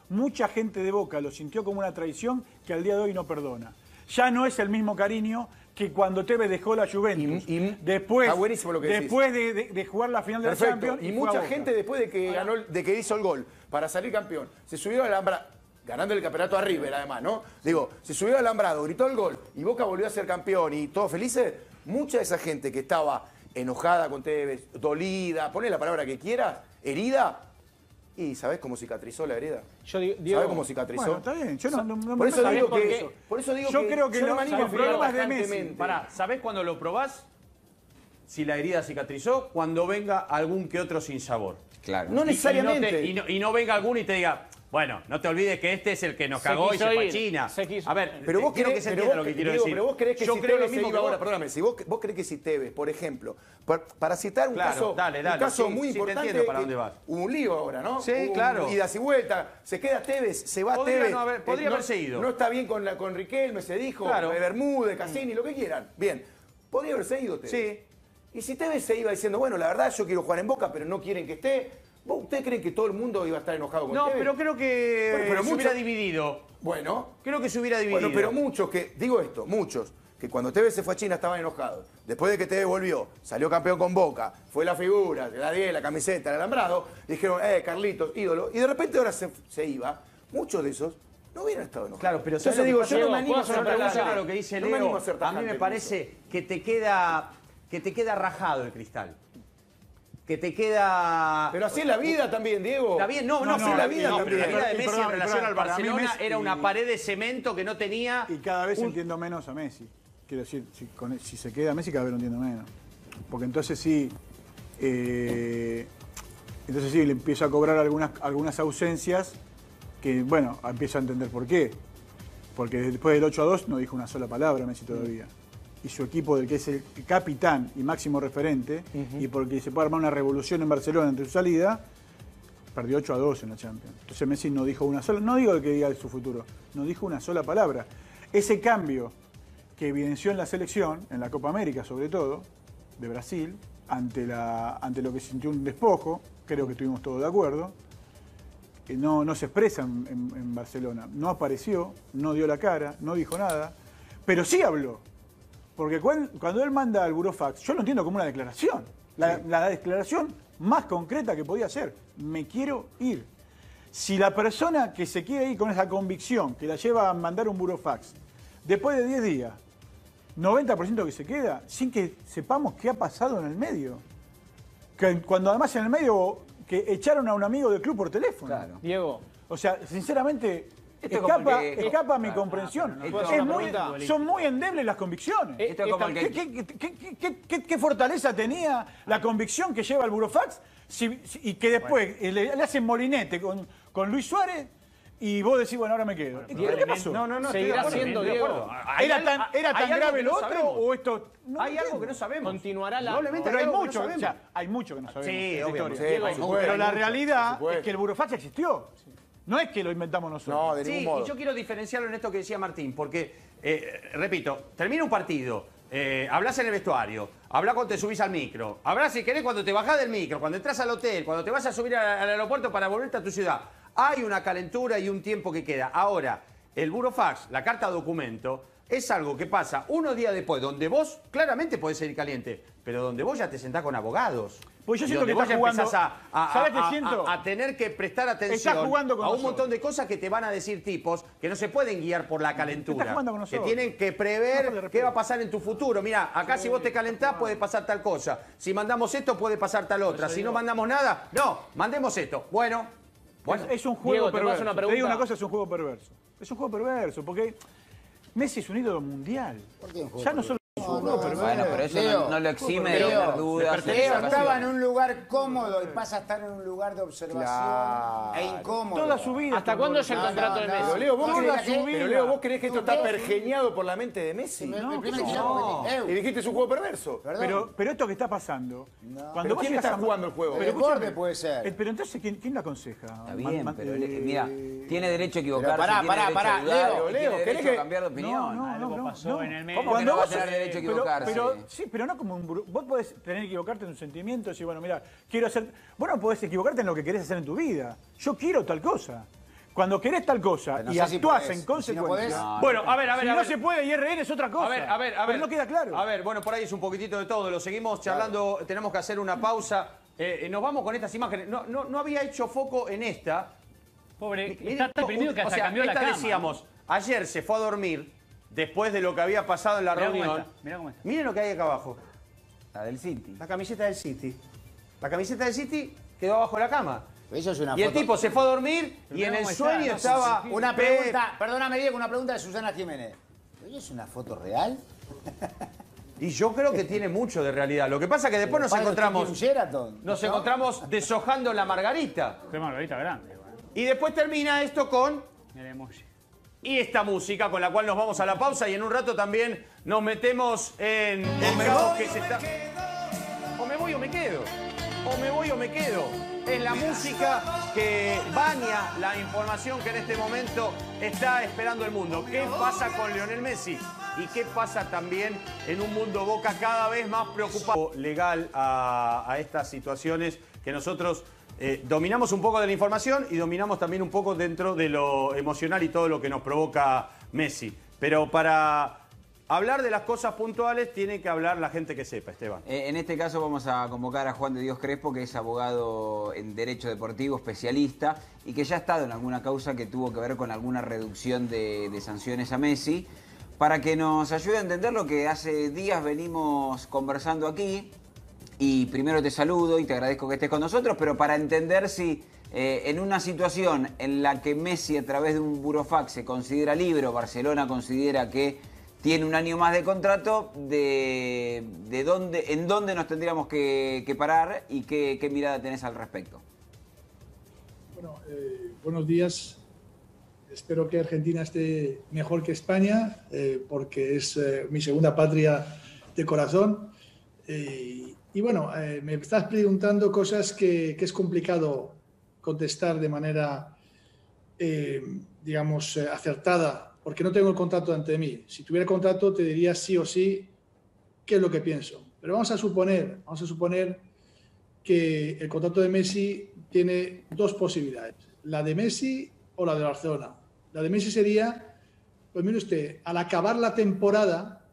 mucha gente de Boca lo sintió como una traición que al día de hoy no perdona. Ya no es el mismo cariño que cuando Tevez dejó la Juventus. Y, y después está buenísimo lo que después de, de, de jugar la final de la Champions. Y, y mucha gente después de que ganó, de que hizo el gol para salir campeón, se subió al alambrado, ganando el campeonato a River además, ¿no? Digo, se subió al alambrado, gritó el gol y Boca volvió a ser campeón y todos felices. Mucha de esa gente que estaba enojada con Tevez, dolida, ponle la palabra que quieras, herida. ¿Y sabés cómo cicatrizó la herida? Yo digo, ¿Sabés cómo cicatrizó? Bueno, está bien. Yo no, no, no por, me eso digo por que, eso. por eso digo yo que creo que yo los, me animo los a fijar problemas de tajantemente. Messi. Pará, ¿sabés cuándo lo probás? Si la herida cicatrizó, cuando venga algún que otro sinsabor. Claro. No Y- necesariamente. Y, no te- y no, y no venga alguno y te diga, bueno, no te olvides que este es el que nos Se cagó y quiso se fue a ir, China. se quiso. A ver, Pero vos quiero creés, que se pero entienda vos, lo que quiero Diego, decir. pero vos creés que Yo si creo lo Tevez se mismo que iba vos. ahora, perdóname, si vos, vos creés que si Tevez, por ejemplo, para, para citar un Claro, caso, dale, dale, un caso sí, muy sí, te importante, entiendo para que dónde vas. hubo un lío ahora, ¿no? Sí, Hubo un claro. idas y vueltas, se queda Tevez, se va Podría Tevez. no haber- podría eh, no, haberse ido. No está bien con, la, con Riquelme, se dijo, Claro. de Bermúdez, Cassini, lo que quieran. Bien, podría haberse ido Tevez. Sí. Y si Tevez se iba diciendo, bueno, la verdad yo quiero jugar en Boca, pero no quieren que esté, ¿vos, ¿usted cree que todo el mundo iba a estar enojado con No, Tevez? pero creo que Bueno, pero se mucho- hubiera dividido. Bueno, Creo que se hubiera dividido. bueno, pero muchos que, digo esto, muchos, que cuando Tevez se fue a China estaban enojados. Después de que Tevez volvió, salió campeón con Boca, fue la figura, la diez, la camiseta, el alambrado, dijeron, eh, Carlitos, ídolo, y de repente ahora se, se iba. Muchos de esos no hubieran estado enojados. Claro, pero entonces ¿sabes digo, lo que yo pasa? no me animo a Diego, ser ¿puedo hacer una tajante. Escuchá lo que dice No me animo Leo. a ser A mí tajante me con parece que te queda que te queda rajado el cristal. Que te queda... Pero así es la vida también, Diego. Está bien, no, no, así no, es la no, vida no, también. pero la vida de Y Messi perdón, en y relación perdón, al para mí Barcelona Messi- era una pared de cemento que no tenía... Y cada vez un- entiendo menos a Messi. Quiero decir, si, con- si se queda Messi, cada vez lo entiendo menos. Porque entonces sí, eh, entonces sí, le empiezo a cobrar algunas, algunas ausencias que, bueno, empiezo a entender por qué. Porque después del ocho a dos no dijo una sola palabra Messi todavía. Y su equipo, del que es el capitán y máximo referente, y porque se puede armar una revolución en Barcelona entre su salida, perdió ocho a dos en la Champions. Entonces Messi no dijo una sola, no digo que diga de su futuro, no dijo una sola palabra. Ese cambio que evidenció en la selección, en la Copa América sobre todo, de Brasil, ante, la, ante lo que sintió un despojo, creo que estuvimos todos de acuerdo, que no, no se expresa en, en- en Barcelona. No apareció, no dio la cara, no dijo nada, pero sí habló. Porque cuan- cuando él manda al Burofax, yo lo entiendo como una declaración. La, la declaración más concreta que podía hacer. Me quiero ir. Si la persona que se quiere ir con esa convicción, que la lleva a mandar un Burofax, después de diez días, noventa por ciento que se queda, sin que sepamos qué ha pasado en el medio. Que cuando además en el medio que echaron a un amigo del club por teléfono. Claro. Diego, O sea, sinceramente, Esto es como escapa, que- escapa mi claro, comprensión. no, no, no. Es ¿Puedo hacer una muy- pregunta? son muy endebles las convicciones. Eh, Esto es como el ¿Qué, que... qué- qué- qué- qué- qué- qué fortaleza tenía la convicción que lleva el Burofax si- si- y que después le, le hacen molinete con, con Luis Suárez y vos decís, bueno, ahora me quedo? ¿Y ¿Qué, qué pasó? No, no, no, estoy de Seguirá acuerdo, siendo, estoy de Diego. acuerdo. Hay ¿Era al- tan, era hay tan algo grave que el no otro sabemos. o esto? No Hay lo algo que no entiendo. sabemos. continuará la... Probablemente Pero hay algo que no mucho, o sabemos. sea, hay mucho que no sabemos. Sí, de esta obviamente. historia. Sí, por Hay supuesto. Pero Hay la mucho, realidad por supuesto. es que el Burofax existió. No es que lo inventamos nosotros. No, de ningún Sí, modo. y yo quiero diferenciarlo en esto que decía Martín, porque, eh, repito, termina un partido, eh, hablas en el vestuario, hablas cuando te subís al micro, hablas si querés cuando te bajás del micro, cuando entras al hotel, cuando te vas a subir a- al aeropuerto para volverte a tu ciudad. Hay una calentura y un tiempo que queda. Ahora, el Burofax, la carta documento, es algo que pasa unos días después, donde vos claramente podés ser caliente, pero donde vos ya te sentás con abogados. Pues yo Y siento donde que vos está ya jugando- empezás a, a- ¿sabés qué a- a- siento? a tener que prestar atención Está jugando con a un nosotros. montón de cosas que te van a decir tipos que no se pueden guiar por la calentura. Está jugando con que nosotros. tienen que No, prever por el qué va a pasar en tu futuro. Mira, acá si vos te calentás puede pasar tal cosa. Si mandamos esto puede pasar tal otra. Si no mandamos nada, no, mandemos esto. Bueno, bueno. Es, es un juego Diego, te paso perverso. una Te digo pregunta. una cosa, es un juego perverso. Es un juego perverso, porque Messi es un ídolo mundial. Ya no solo es un juego perverso. Bueno, pero eso Leo, no, no lo exime de Leo, tener dudas. Leo estaba en un lugar cómodo y pasa a estar en un lugar de observación Claro. e incómodo. Toda su vida. ¿Hasta estuvo cuándo es el en- contrato de no, Messi? Pero Leo, ¿vos Toda creés, su pero vida. Leo, ¿vos creés que esto ¿Tú está qué? pergeñado por la mente de Messi? Me- No, me- me- no. me- Y dijiste es un juego perverso. Perdón. Pero, pero esto que está pasando. ¿Pero Cuando vos quién llegas está a- jugando el juego? El escúchame, borde puede ser. eh, Pero entonces, ¿quién, quién lo aconseja? Está Man- bien, man- pero eh, le- mira, tiene derecho a equivocarse, pará, tiene pará, derecho pará, a dudar, Leo, y Leo, tiene ¿querés derecho a que- cambiar de opinión. No, no, Algo no, pasó no. en el medio. ¿Cómo que Cuando no va a vos- tener derecho a pero- equivocarse? Pero, sí, pero no como un... bru- Vos podés tener que equivocarte en tus sentimientos y, bueno, mira, quiero hacer... Vos no podés equivocarte en lo que querés hacer en tu vida. Yo quiero tal cosa. Cuando querés tal cosa No y sé si actuás podés. en Si no consecuencia. podés, Bueno, a ver, a ver. Si a no ver. se puede y R N es otra cosa. A ver, a ver, a ver. Pero no queda claro. A ver, bueno, por ahí es un poquitito de todo. Lo seguimos charlando. Tenemos que hacer una pausa. Eh, nos vamos con estas imágenes. No, no, no había hecho foco en esta. Pobre, Miren, está tan no, deprimido que o hasta sea, cambió la esta cama. decíamos, ayer se fue a dormir después de lo que había pasado en la Mirá cómo reunión. está, mirá cómo está. Miren lo que hay acá abajo. La del City. La camiseta del City. La camiseta del City quedó abajo de la cama. Eso es una Y el foto. tipo se fue a dormir y mirá en el cómo está, sueño no, estaba... sí, sí, sí. Una Pep. pregunta, perdóname Diego, una pregunta de Susana Jiménez. ¿Eso es una foto real? Y yo creo que tiene mucho de realidad. Lo que pasa es que después nos Padre, encontramos... ¿usted tiene un Sheraton? Nos ¿No? encontramos deshojando la margarita. Qué margarita grande, bueno. Y después termina esto con... Mira el emoji. Y esta música con la cual nos vamos a la pausa y en un rato también nos metemos en el caos que se está... O me voy o me quedo. O me voy o me quedo. Es la música que baña la información que en este momento está esperando el mundo. ¿Qué pasa con Lionel Messi? ¿Y qué pasa también en un mundo Boca cada vez más preocupado legal a, a estas situaciones que nosotros eh, dominamos un poco de la información y dominamos también un poco dentro de lo emocional y todo lo que nos provoca Messi? Pero para hablar de las cosas puntuales tiene que hablar la gente que sepa, Esteban. Eh, en este caso vamos a convocar a Juan de Dios Crespo, que es abogado en Derecho Deportivo, especialista, y que ya ha estado en alguna causa que tuvo que ver con alguna reducción de, de sanciones a Messi, para que nos ayude a entender lo que hace días venimos conversando aquí. Y primero te saludo y te agradezco que estés con nosotros, pero para entender si eh, en una situación en la que Messi a través de un burofax se considera libre, o Barcelona considera que tiene un año más de contrato, de, de dónde, en dónde nos tendríamos que, que parar y qué, qué mirada tenés al respecto. Bueno, eh, buenos días. Espero que Argentina esté mejor que España, eh, porque es eh, mi segunda patria de corazón. Eh, y bueno, eh, me estás preguntando cosas que, que es complicado contestar de manera, eh, digamos, eh, acertada, porque no tengo el contrato ante mí. Si tuviera el contrato te diría sí o sí qué es lo que pienso. Pero vamos a suponer, vamos a suponer que el contrato de Messi tiene dos posibilidades, la de Messi o la de Barcelona. La de Messi sería, pues mire usted, al acabar la temporada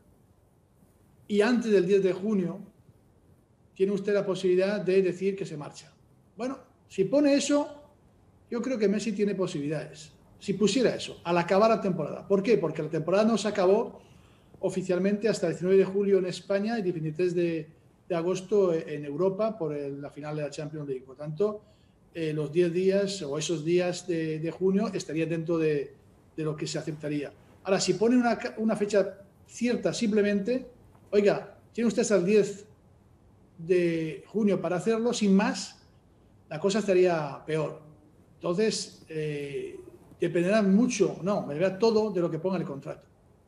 y antes del diez de junio, tiene usted la posibilidad de decir que se marcha. Bueno, si pone eso, yo creo que Messi tiene posibilidades. Si pusiera eso, al acabar la temporada. ¿Por qué? Porque la temporada no se acabó oficialmente hasta el diecinueve de julio en España y el veintitrés de agosto en Europa por el, la final de la Champions League. Por tanto, eh, los diez días o esos días de, de junio estarían dentro de, de lo que se aceptaría. Ahora, si pone una, una fecha cierta simplemente, oiga, tiene usted hasta el diez de junio para hacerlo, sin más, la cosa estaría peor. Entonces, eh, dependerá mucho, no, dependerá todo de lo que ponga en el contrato.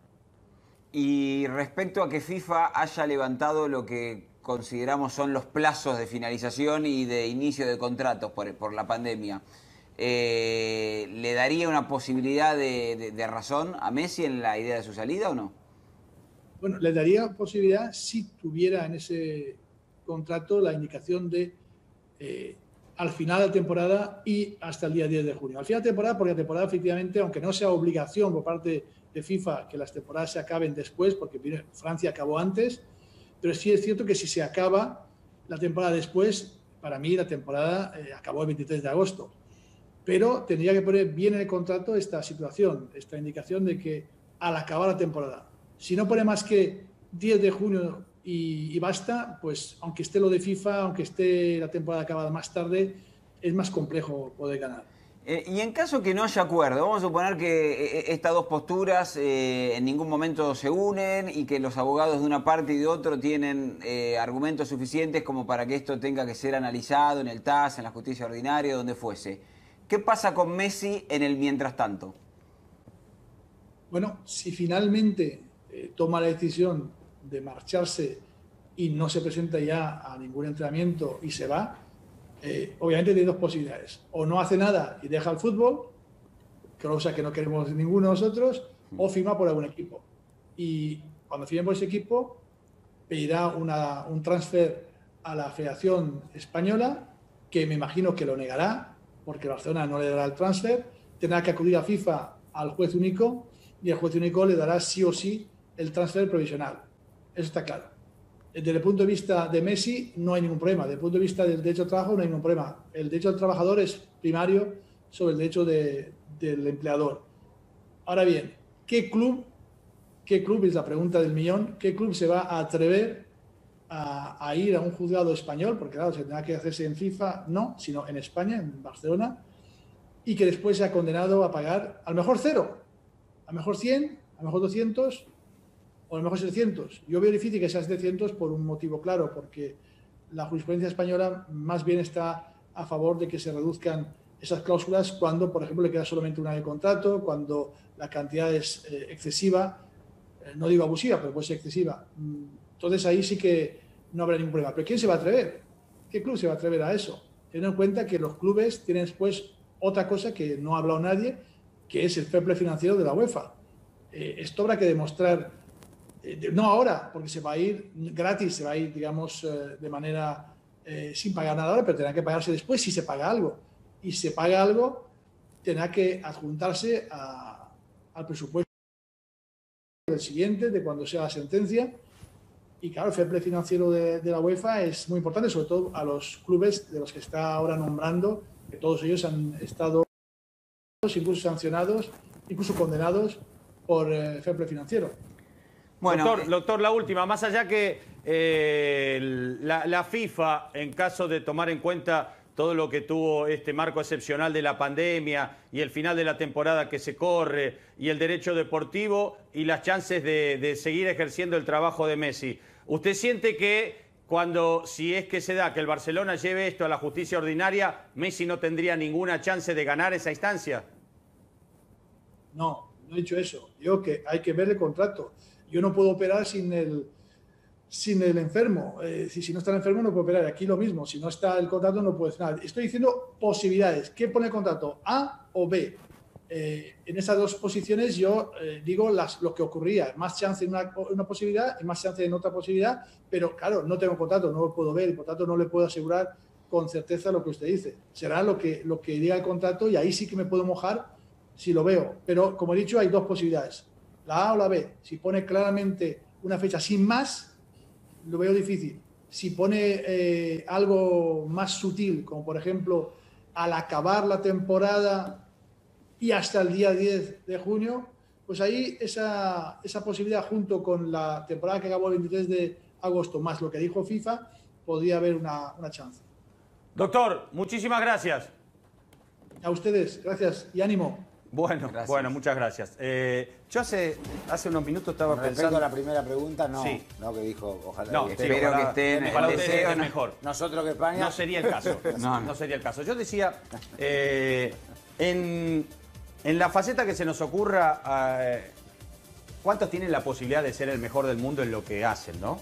Y respecto a que FIFA haya levantado lo que consideramos son los plazos de finalización y de inicio de contratos por, por la pandemia, eh, ¿le daría una posibilidad de, de, de razón a Messi en la idea de su salida o no? Bueno, le daría posibilidad si tuviera en ese contrato la indicación de eh, al final de la temporada y hasta el día diez de junio. Al final de temporada, porque la temporada efectivamente, aunque no sea obligación por parte de FIFA que las temporadas se acaben después, porque Francia acabó antes, pero sí es cierto que si se acaba la temporada después, para mí la temporada eh, acabó el veintitrés de agosto. Pero tendría que poner bien en el contrato esta situación, esta indicación de que al acabar la temporada, si no pone más que diez de junio y, y basta, pues aunque esté lo de FIFA, aunque esté la temporada acabada más tarde, es más complejo poder ganar. Eh, y en caso que no haya acuerdo, vamos a suponer que eh, estas dos posturas eh, en ningún momento se unen y que los abogados de una parte y de otro tienen eh, argumentos suficientes como para que esto tenga que ser analizado en el T A S, en la justicia ordinaria, donde fuese. ¿Qué pasa con Messi en el mientras tanto? Bueno, si finalmente eh, toma la decisión de marcharse y no se presenta ya a ningún entrenamiento y se va, Eh, obviamente tiene dos posibilidades. O no hace nada y deja el fútbol, cosa que no queremos ninguno de nosotros, o firma por algún equipo. Y cuando firme por ese equipo, pedirá una, un transfer a la Federación Española, que me imagino que lo negará, porque Barcelona no le dará el transfer. tendrá que acudir a FIFA al juez único y el juez único le dará sí o sí el transfer provisional. Eso está claro. Desde el punto de vista de Messi no hay ningún problema. Desde el punto de vista del derecho al trabajo no hay ningún problema. El derecho del trabajador es primario sobre el derecho de, del empleador. Ahora bien, ¿qué club, qué club, es la pregunta del millón, qué club se va a atrever a, a ir a un juzgado español? Porque claro, se tendrá que hacerse en FIFA, no, sino en España, en Barcelona, y que después sea condenado a pagar a lo mejor cero, a lo mejor cien, a lo mejor doscientos, o a lo mejor setecientos. Yo veo difícil que sea setecientos por un motivo claro, porque la jurisprudencia española más bien está a favor de que se reduzcan esas cláusulas cuando, por ejemplo, le queda solamente un año de contrato, cuando la cantidad es eh, excesiva, eh, no digo abusiva, pero puede ser excesiva. Entonces ahí sí que no habrá ningún problema. ¿Pero quién se va a atrever? ¿Qué club se va a atrever a eso? Teniendo en cuenta que los clubes tienen después otra cosa que no ha hablado nadie, que es el fair play financiero de la UEFA. Eh, esto habrá que demostrar, eh, no ahora, porque se va a ir gratis, se va a ir, digamos, eh, de manera eh, sin pagar nada ahora, pero tendrá que pagarse después si se paga algo. Y si se paga algo, tendrá que adjuntarse a, al presupuesto del siguiente, de cuando sea la sentencia. Y claro, el fair play financiero de, de la UEFA es muy importante, sobre todo a los clubes de los que está ahora nombrando, que todos ellos han estado incluso sancionados, incluso condenados por eh, fair play financiero. Bueno, doctor, doctor, la última, más allá que eh, la, la FIFA, en caso de tomar en cuenta todo lo que tuvo este marco excepcional de la pandemia y el final de la temporada que se corre y el derecho deportivo y las chances de, de seguir ejerciendo el trabajo de Messi, ¿usted siente que cuando, si es que se da que el Barcelona lleve esto a la justicia ordinaria, Messi no tendría ninguna chance de ganar esa instancia? No, no he dicho eso. Digo que hay que ver el contrato. Yo no puedo operar sin el, sin el enfermo. Eh, si, si no está el enfermo no puedo operar. Aquí lo mismo. Si no está el contrato no puedo hacer nada. Estoy diciendo posibilidades. ¿Qué pone el contrato? ¿A o B? Eh, en esas dos posiciones yo eh, digo las, lo que ocurría. Más chance en una, una posibilidad y más chance en otra posibilidad. Pero claro, no tengo contrato, no lo puedo ver. Y por tanto no le puedo asegurar con certeza lo que usted dice. Será lo que, lo que diga el contrato y ahí sí que me puedo mojar si lo veo. Pero como he dicho, hay dos posibilidades. La A o la B. Si pone claramente una fecha sin más, lo veo difícil. Si pone eh, algo más sutil, como por ejemplo al acabar la temporada y hasta el día diez de junio, pues ahí esa, esa posibilidad junto con la temporada que acabó el veintitrés de agosto, más lo que dijo FIFA, podría haber una, una chance. Doctor, muchísimas gracias. A ustedes, gracias y ánimo. Bueno, Gracias. bueno, muchas gracias. Eh, yo hace, hace unos minutos estaba Con respecto pensando... a la primera pregunta, no. Sí. No, que dijo, ojalá. No, que sí, esté. Espero ojalá- que estén. ojalá el ustedes deseo, estén ¿no? mejor. Nosotros que España. No sería el caso. No, no. No sería el caso. Yo decía, eh, en, en la faceta que se nos ocurra, eh, ¿cuántos tienen la posibilidad de ser el mejor del mundo en lo que hacen, no?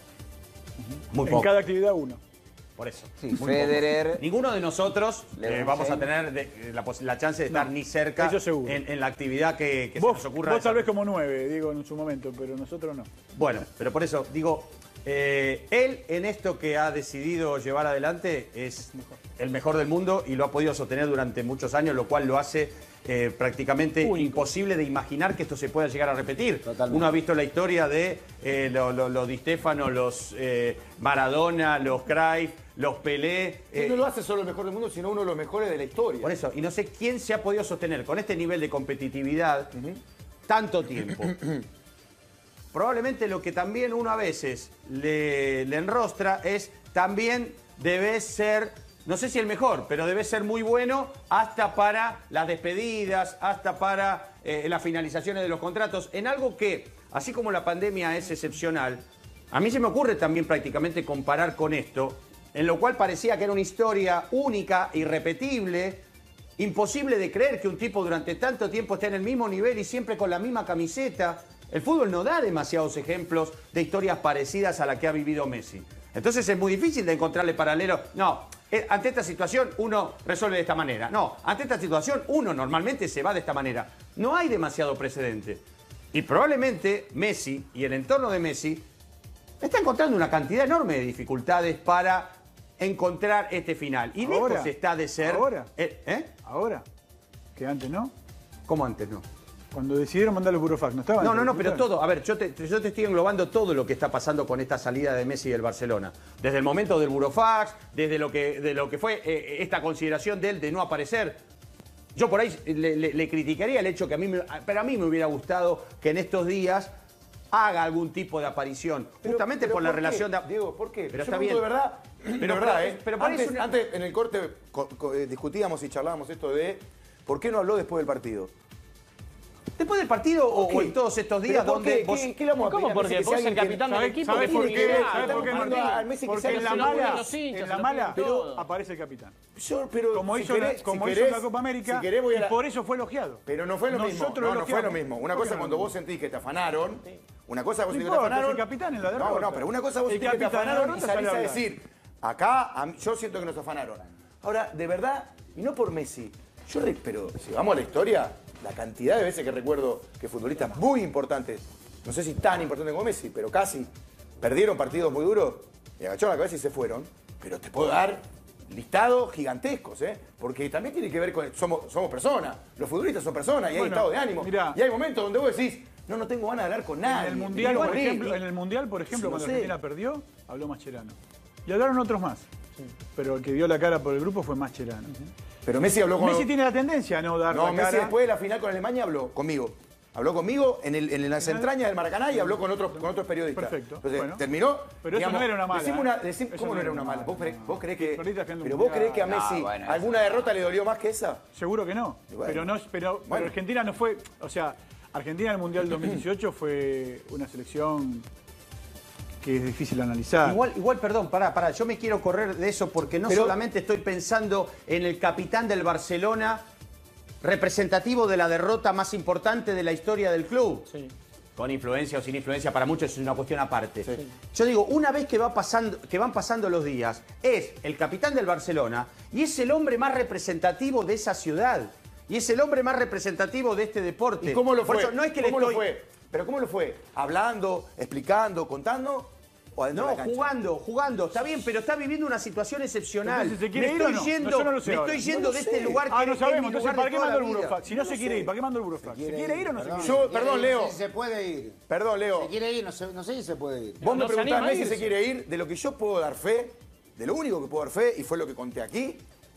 Muy En poco. cada actividad uno. Por eso. Sí, Muy Federer. poco. Ninguno de nosotros Le- eh, vamos sí. a tener de- la, pos- la chance de estar No, ni cerca eso seguro. en, en la actividad que, que se Vos, nos ocurra. vos tal vez desarrollar. como nueve, digo, en su momento, pero nosotros no. Bueno, pero por eso digo, eh, él en esto que ha decidido llevar adelante es el mejor del mundo y lo ha podido sostener durante muchos años, lo cual lo hace eh, prácticamente Único. imposible de imaginar que esto se pueda llegar a repetir. Totalmente. Uno ha visto la historia de eh, los lo, lo Di Stéfano, los eh, Maradona, los Cruyff, los Pelé. Que eh, no lo hace solo el mejor del mundo, sino uno de los mejores de la historia. por eso, y no sé quién se ha podido sostener con este nivel de competitividad tanto tiempo. Probablemente lo que también uno a veces le, le enrostra es también debes ser, no sé si el mejor, pero debe ser muy bueno hasta para las despedidas, hasta para eh, las finalizaciones de los contratos, en algo que, así como la pandemia es excepcional, a mí se me ocurre también prácticamente comparar con esto, en lo cual parecía que era una historia única, irrepetible, imposible de creer que un tipo durante tanto tiempo esté en el mismo nivel y siempre con la misma camiseta. El fútbol no da demasiados ejemplos de historias parecidas a la que ha vivido Messi. Entonces es muy difícil de encontrarle paralelo. No, eh, ante esta situación uno resuelve de esta manera. No, ante esta situación uno normalmente se va de esta manera. No hay demasiado precedente. Y probablemente Messi y el entorno de Messi está encontrando una cantidad enorme de dificultades para encontrar este final. Y Ahora, lejos está de ser... ahora. Eh, ¿eh? Ahora, que antes no. ¿Cómo antes no? Cuando decidieron mandar los burofax, ¿no estaban? No, no, no, pero todo. A ver, yo te, yo te estoy englobando todo lo que está pasando con esta salida de Messi del Barcelona. Desde el momento del burofax, desde lo que, de lo que fue eh, esta consideración de él de no aparecer. Yo por ahí le, le, le criticaría el hecho que a mí, me, pero a mí me hubiera gustado que en estos días haga algún tipo de aparición. Pero, justamente pero por la ¿por qué? relación de... Diego, ¿por qué? Pero Yo está pregunto bien. de verdad, Pero, de verdad, pero, ¿eh? pero por antes, eso... antes, en el corte, co, co, eh, discutíamos y charlábamos esto de ¿por qué no habló después del partido? ¿Después del partido o, Okay. o en todos estos días ¿Pero por donde qué? vos... ¿Qué, qué le vamos a ¿Cómo? pedir a Porque Messi que vos sea el alguien capitán que- del equipo. ¿Sabés que por tiene qué? que ¿Sabés hablar, por qué, Martín? Martín? a Messi que Porque sea en la los mala, señores, los hinchas, en la se mala lo piden todo. aparece el capitán. Yo, pero Como si hizo, querés- la, como si hizo querés- en la Copa América, si querés voy a la- y por eso fue elogiado. Pero no fue lo mismo. Nosotros No, lo no fue lo elogiamos. mismo. Una ¿Por cosa qué es no? cuando vos sentís que te afanaron. Una cosa es vos No sentís que te importa, afanaron. es el capitán en la No, derrota. no, pero una cosa es vos El sentís que te capitán en la afanaron y derrota salís a sale a decir, acá a mí- yo siento que nos afanaron. Ahora, de verdad, y no por Messi, yo re- pero si vamos a la historia, la cantidad de veces que recuerdo que futbolistas muy importantes, no sé si tan importantes como Messi, pero casi, perdieron partidos muy duros, y agacharon la cabeza y se fueron, pero te puedo dar listados gigantescos, ¿eh? Porque también tiene que ver con... Somos, somos personas, los futbolistas son personas y hay Bueno, estado de ánimo. mirá. Y hay momentos donde vos decís, no, no tengo ganas de hablar con nadie. En el Mundial, me por quiero morir. ejemplo, en el Mundial, por ejemplo, Sí, cuando no sé. Argentina perdió, habló Mascherano. Y hablaron otros más. Pero el que dio la cara por el grupo fue Mascherano. Pero Messi habló con... Messi tiene la tendencia a no dar No, la Messi cara. después de la final con Alemania habló conmigo. Habló conmigo en, el, en las entrañas del Maracaná y habló con otros, con otros periodistas. Perfecto. Entonces, Bueno. terminó. Pero eso no era una mala, decime ¿eh? una- decime- Eso ¿Cómo no era una mala? ¿Vos, creés, vos creés que, Futbolistas que en el pero vos Mundial. creés que a No, Messi bueno, alguna eso- derrota le dolió más que esa? Seguro que no. Y bueno. Pero, no pero, pero Bueno. Argentina no fue. O sea, Argentina en el Mundial dos mil dieciocho fue una selección que es difícil analizar. Igual, igual, perdón, pará, pará, yo me quiero correr de eso porque no Pero- solamente estoy pensando en el capitán del Barcelona, representativo de la derrota más importante de la historia del club. Sí. Con influencia o sin influencia, para muchos es una cuestión aparte. Yo digo, una vez que, va pasando, que van pasando los días, es el capitán del Barcelona y es el hombre más representativo de esa ciudad. Y es el hombre más representativo de este deporte. ¿Y cómo lo Por fue? eso, no es que le ¿Cómo lo estoy- fue? ¿Pero cómo lo fue? ¿Hablando, explicando, contando o adentro No, de la cancha? jugando, jugando, está bien, pero está viviendo una situación excepcional. Entonces, ¿se quiere me ir o estoy no? yendo, No, yo no lo sé me ahora. estoy yendo No lo de sé. este lugar que Ah, es- no que es sabemos. mi Entonces, lugar ¿para de qué toda mandó la el vida. burofax? Si no se quiere ir, ¿para qué mandó el burofax? ¿Se quiere ir o no se Yo- quiere ir? perdón, no Leo. sé si se puede ir. Perdón, Leo. Se quiere ir, no sé, no sé si se puede ir. Vos me No se preguntás, anima a Messi irse. se quiere ir. De lo que yo puedo dar fe, de lo único que puedo dar fe, y fue lo que conté aquí,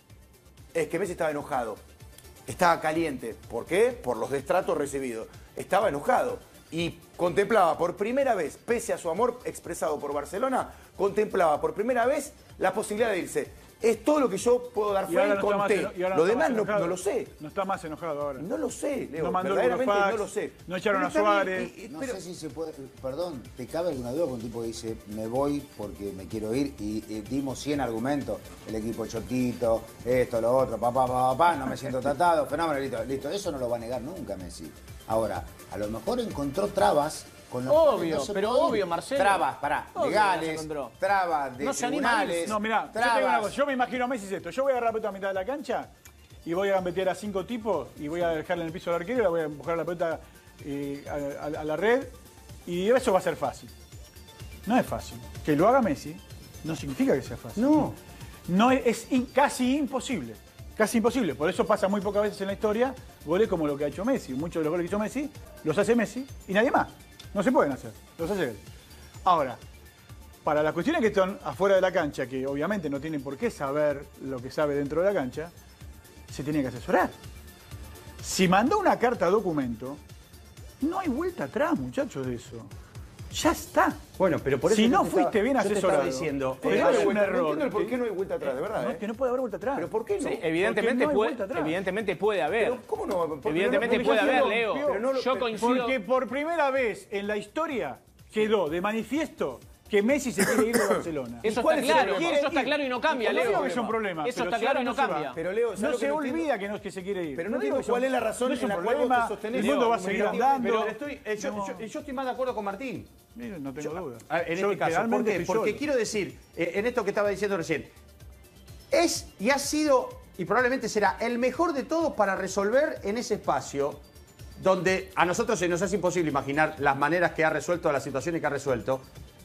es que Messi estaba enojado. Estaba caliente. ¿Por qué? Por los destratos recibidos. Estaba enojado. Y contemplaba por primera vez, pese a su amor expresado por Barcelona, contemplaba por primera vez la posibilidad de irse. Es todo lo que yo puedo dar Y fe ahora y no está más conté. eno- y ahora Lo no está demás más no, enojado. no lo sé. No está más enojado ahora. No lo sé, Leo. No mandó el Verdaderamente burofax, no lo sé. no echaron Pero a está bien, Suárez. y- y- No pero- sé si se puede. Perdón, ¿te cabe alguna duda con un tipo que dice me voy porque me quiero ir? Y, y dimos cien argumentos. El equipo chotito, esto, lo otro, papá, papá, papá, no me siento tratado, fenómeno, listo, listo. Eso no lo va a negar nunca Messi. Ahora, a lo mejor encontró trabas. Con los Obvio, cuales no se pero puede ir. obvio, Marcelo. Trabas, pará, Obvio que legales, no se encontró. trabas de No se anima a irse. tribunales. No, mirá, yo, te trabas. digo una cosa, yo me imagino a Messi es esto. Yo voy a agarrar la pelota a mitad de la cancha y voy a gambetear a cinco tipos y voy a dejarle en el piso al arquero y le voy a empujar la pelota eh, a, a- a la red y eso va a ser fácil. No es fácil. Que lo haga Messi no significa que sea fácil. No. No es, es in- casi imposible. Casi imposible. Por eso pasa muy pocas veces en la historia goles como lo que ha hecho Messi. Muchos de los goles que hizo Messi los hace Messi y nadie más. No se pueden hacer. Los hace él. Ahora, para las cuestiones que están afuera de la cancha, que obviamente no tienen por qué saber lo que sabe dentro de la cancha, se tiene que asesorar. Si mandó una carta documento, no hay vuelta atrás, muchachos, de eso. Ya está. Bueno, pero por eso Si yo no te fuiste estaba- bien yo te estaba asesorado, diciendo, ¿Por eh, qué no es hay un vuelta? No error. entiendo el por qué no hay vuelta atrás, de verdad. No, ¿eh? es que no puede haber vuelta atrás. ¿Pero por qué no? Sí, evidentemente, no hay puede, vuelta atrás. evidentemente puede haber. Pero ¿cómo no? Porque Evidentemente no- puede porque ya haber, se Leo. rompió. Pero no lo- Yo pero- coincido. Porque por primera vez en la historia quedó de manifiesto que Messi se quiere ir de Barcelona. Eso ¿Cuál está es el claro, problema? eso está claro y no cambia, No digo Leo. que es un problema. Eso pero está si claro ahora y no se va, cambia. Pero Leo, ¿sabes no lo que se no entiendo? olvida que no es que se quiere ir. Pero no digo entiendo que cuál son- es la razón no es en un la cual vos problema, te sostenés. El mundo va a No, seguir negativamente, andando. Pero estoy, eh, yo, No. yo- yo estoy más de acuerdo con Martín. Mira, no tengo duda. A ver, en Yo este caso, ¿por realmente qué? estoy Porque solo. quiero decir, eh, en esto que estaba diciendo recién, es y ha sido, y probablemente será, el mejor de todos para resolver en ese espacio donde a nosotros se nos hace imposible imaginar las maneras que ha resuelto, las situaciones que ha resuelto,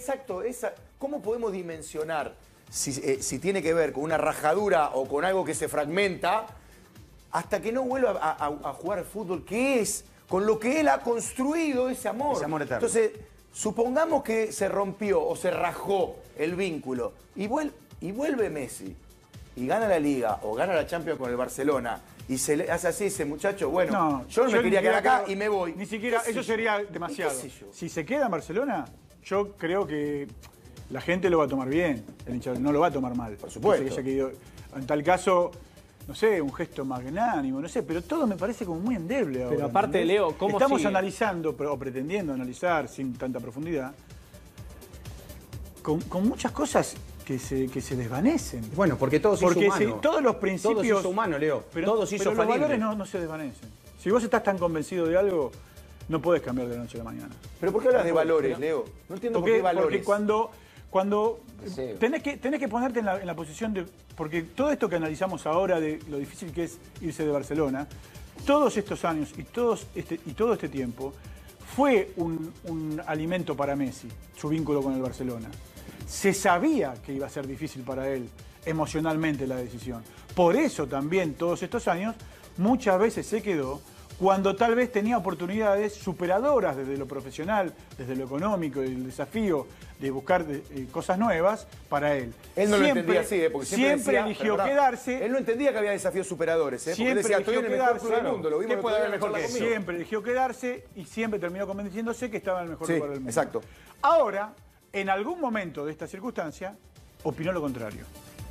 exacto, esa, ¿cómo podemos dimensionar si, eh, si tiene que ver con una rajadura o con algo que se fragmenta? hasta que no vuelva a, a, a jugar al fútbol, que es con lo que él ha construido ese amor. Ese amor eterno. Entonces, supongamos que se rompió o se rajó el vínculo y, vuel y vuelve Messi y gana la Liga o gana la Champions con el Barcelona y se le hace así ese muchacho, bueno, No, yo no me quería quedar acá creo- y me voy. Ni siquiera, ¿Qué eso sé yo? sería ¿Y demasiado. qué sé yo? Si se queda en Barcelona, yo creo que la gente lo va a tomar bien. El hincha no lo va a tomar mal. Por supuesto. Dice que se quedó- en tal caso, no sé, un gesto magnánimo, no sé, pero todo me parece como muy endeble ahora. Pero aparte, ¿entendés? Leo, ¿cómo Estamos sigue? analizando, pero- o pretendiendo analizar sin tanta profundidad, con, con muchas cosas que se, que se desvanecen. Bueno, porque todo se hizo Porque humano. si todos los principios... Todo se hizo humano, Leo. Pero, todo se hizo pero los falible. valores no, no se desvanecen. Si vos estás tan convencido de algo, no puedes cambiar de la noche a la mañana. ¿Pero por qué hablas de No, valores, pero- Leo? No entiendo por Porque, qué valores. porque cuando, cuando Sí. tenés, que, tenés que ponerte en la, en la posición de... Porque todo esto que analizamos ahora de lo difícil que es irse de Barcelona, todos estos años y, todos este, y todo este tiempo fue un, un alimento para Messi, su vínculo con el Barcelona. Se sabía que iba a ser difícil para él emocionalmente la decisión. Por eso también todos estos años muchas veces se quedó cuando tal vez tenía oportunidades superadoras desde lo profesional, desde lo económico, y el desafío de buscar de, eh, cosas nuevas para él. Él no lo Siempre- entendía así, ¿eh? Porque siempre, siempre decía- eligió pero pará, quedarse. Él no entendía que había desafíos superadores, ¿eh? Porque él Siempre decía, estoy en eligió el mejor quedarse. club del mundo, lo vimos ¿Qué el puede otro haber día en mejor la que charla eso? conmigo. Siempre eligió quedarse y siempre terminó convenciéndose que estaba en el mejor Sí, lugar del mundo. exacto. Ahora, en algún momento de esta circunstancia, opinó lo contrario.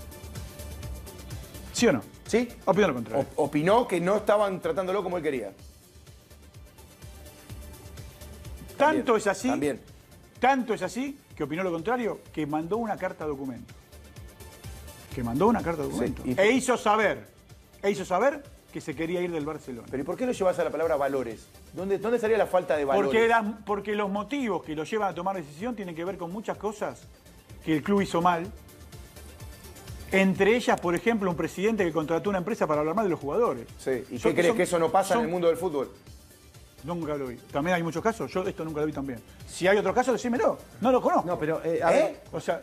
¿Sí o no? ¿Sí? Opinó lo contrario. O- opinó que no estaban tratándolo como él quería. Tanto También, es así, También. tanto es así que opinó lo contrario, que mandó una carta documento. Que mandó una carta documento. Sí, y- E hizo saber, e hizo saber que se quería ir del Barcelona. Pero ¿y por qué lo llevas a la palabra valores? ¿Dónde, dónde estaría la falta de valores? Porque, las- porque los motivos que lo llevan a tomar decisión tienen que ver con muchas cosas que el club hizo mal. Entre ellas, por ejemplo, un presidente que contrató una empresa para hablar mal de los jugadores. Sí. ¿Y Son- qué crees son- que eso no pasa son- en el mundo del fútbol? Nunca lo vi. También hay muchos casos. Yo esto nunca lo vi también. Si hay otro caso, decímelo. No lo conozco. No, pero, eh, a ¿Eh? ver, O sea,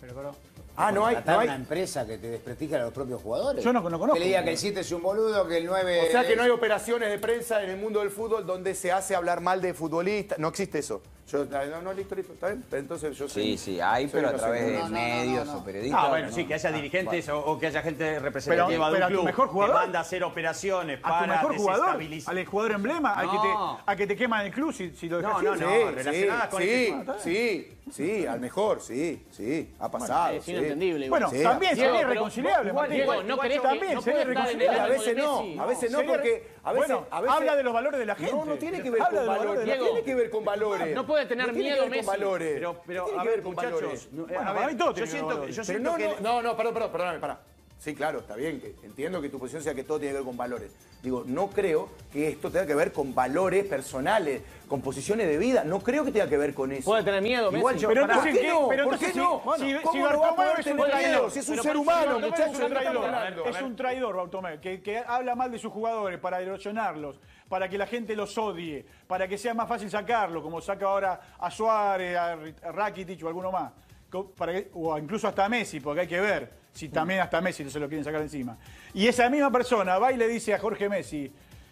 Ah, no hay, Contratar no hay. una empresa que te desprestigia a los propios jugadores. Yo no- no conozco. Que le diga que el siete es un boludo, que el nueve... O sea que es- no hay operaciones de prensa en el mundo del fútbol donde se hace hablar mal de futbolistas. No existe eso. Yo, no, no, listo, listo, ¿está bien? Pero entonces yo soy- Sí, sí, hay, soy pero a inocente. través de No, no, no, medios no, no. o periodistas. Ah, bueno, ¿no? sí, que haya dirigentes o, o que haya gente representativa Pero- de pero un a tu club mejor jugador, que manda a hacer operaciones a tu para mejor jugador, desestabilizar. al jugador emblema, al que te, No. a que te queman el club si, si lo dejas No, no, ir. no. Sí, relacionadas sí, con sí, este tema. sí, sí, al mejor, sí, sí, ha pasado. Es sí. inentendible. igual. Bueno, Sí, también Diego, sería pero irreconciliable, igual, Martín. Diego, Igual- ¿no igual querés que- también no sería puede estar en el A irreconciliable. ánimo veces de no, Messi? a veces no, Sería- porque a veces, bueno, a veces habla de los valores de la gente. No, no tiene que ver Habla con de los valores. de la No Diego, tiene que ver con valores. no puede tener No tiene miedo que ver con Messi. valores. Pero, pero ¿Qué tiene a que ver, ver con muchachos, valores? no, Bueno, a para ver, mí todo yo tiene que ver siento, con que- yo valores. Pero siento no, que... no, no, no, perdón, perdón, perdóname, pará. Sí, claro, está bien, que entiendo que tu posición sea que todo tiene que ver con valores. Digo, no creo que esto tenga que ver con valores personales, con posiciones de vida. No creo que tenga que ver con eso. Puede tener miedo, Igual Messi. yo, Pero pará, entonces, ¿por qué ¿qué? no? Pero ¿Por qué entonces, no? si- Bueno, si- ¿cómo si no va a Bartomeu poder es un tener traidor? miedo? Si es un Pero ser si humano, Bartomeu muchachos, es ¿de un qué estamos traidor, hablando? es un traidor, Bartomeu, que, que habla mal de sus jugadores para erosionarlos, para que la gente los odie, para que sea más fácil sacarlo, como saca ahora a Suárez, a a Rakitic o alguno más. Co- Para que- o incluso hasta a Messi, porque hay que ver si también hasta a Messi no se lo quieren sacar encima. Y esa misma persona va y le dice a Jorge Messi,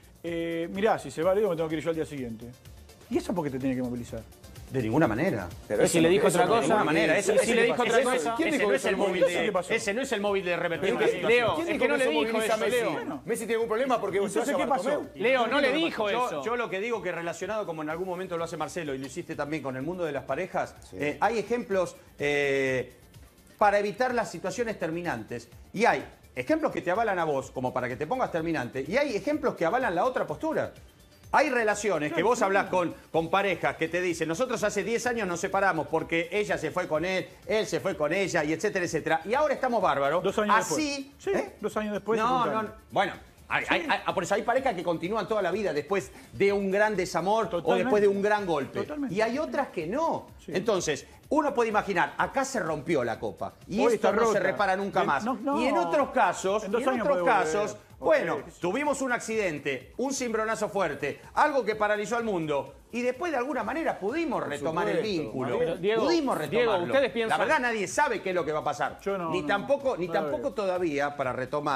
eh, mirá, si se va Leo me tengo que ir yo al día siguiente. ¿Y eso por qué te tiene que movilizar? De ninguna manera. Pero ¿Y eso si no- le dijo eso otra no- De cosa? ninguna manera. Eso, ¿Y si ese le que dijo pasó- otra ese- cosa? ese ¿Quién dijo no que es eso el es móvil moviliza? ¿Qué de, pasó? ese no es el móvil de revertir una ¿Quién situación. Leo, dijo es que no que le eso dijo moviliza a eso, Messi? Leo. Messi tiene algún problema porque se Entonces, vaya ¿qué pasó? Bartomeu. Leo, no le dijo Yo, eso. yo lo que digo que relacionado como en algún momento lo hace Marcelo y lo hiciste también con el mundo de las parejas, eh, hay ejemplos eh, para evitar las situaciones terminantes. Y hay ejemplos que te avalan a vos como para que te pongas terminante y hay ejemplos que avalan la otra postura. Hay relaciones que vos hablás con, con parejas que te dicen, nosotros hace diez años nos separamos porque ella se fue con él, él se fue con ella, y etcétera, etcétera. Y ahora estamos bárbaros. Dos años Así, después. Sí, ¿eh? dos años después se No, juntaron. no, bueno. Hay, hay- hay- por eso hay parejas que continúan toda la vida después de un gran desamor o Totalmente. después de un gran golpe. Totalmente. Y hay otras que no. Sí. Entonces, uno puede imaginar, acá se rompió la copa y Hoy esto está no se rota. repara nunca En- más. no, no. Y en otros casos, En dos y en años otros puede volver. casos, Ok, bueno, qué sé yo. tuvimos un accidente, un cimbronazo fuerte, algo que paralizó al mundo y después de alguna manera pudimos retomar el supuesto. vínculo. Pero, Diego, pudimos Diego, retomarlo. ¿ustedes piensan- La verdad nadie sabe qué es lo que va a pasar. Yo no, ni no, tampoco, ni no la tampoco veo. todavía, para retomar,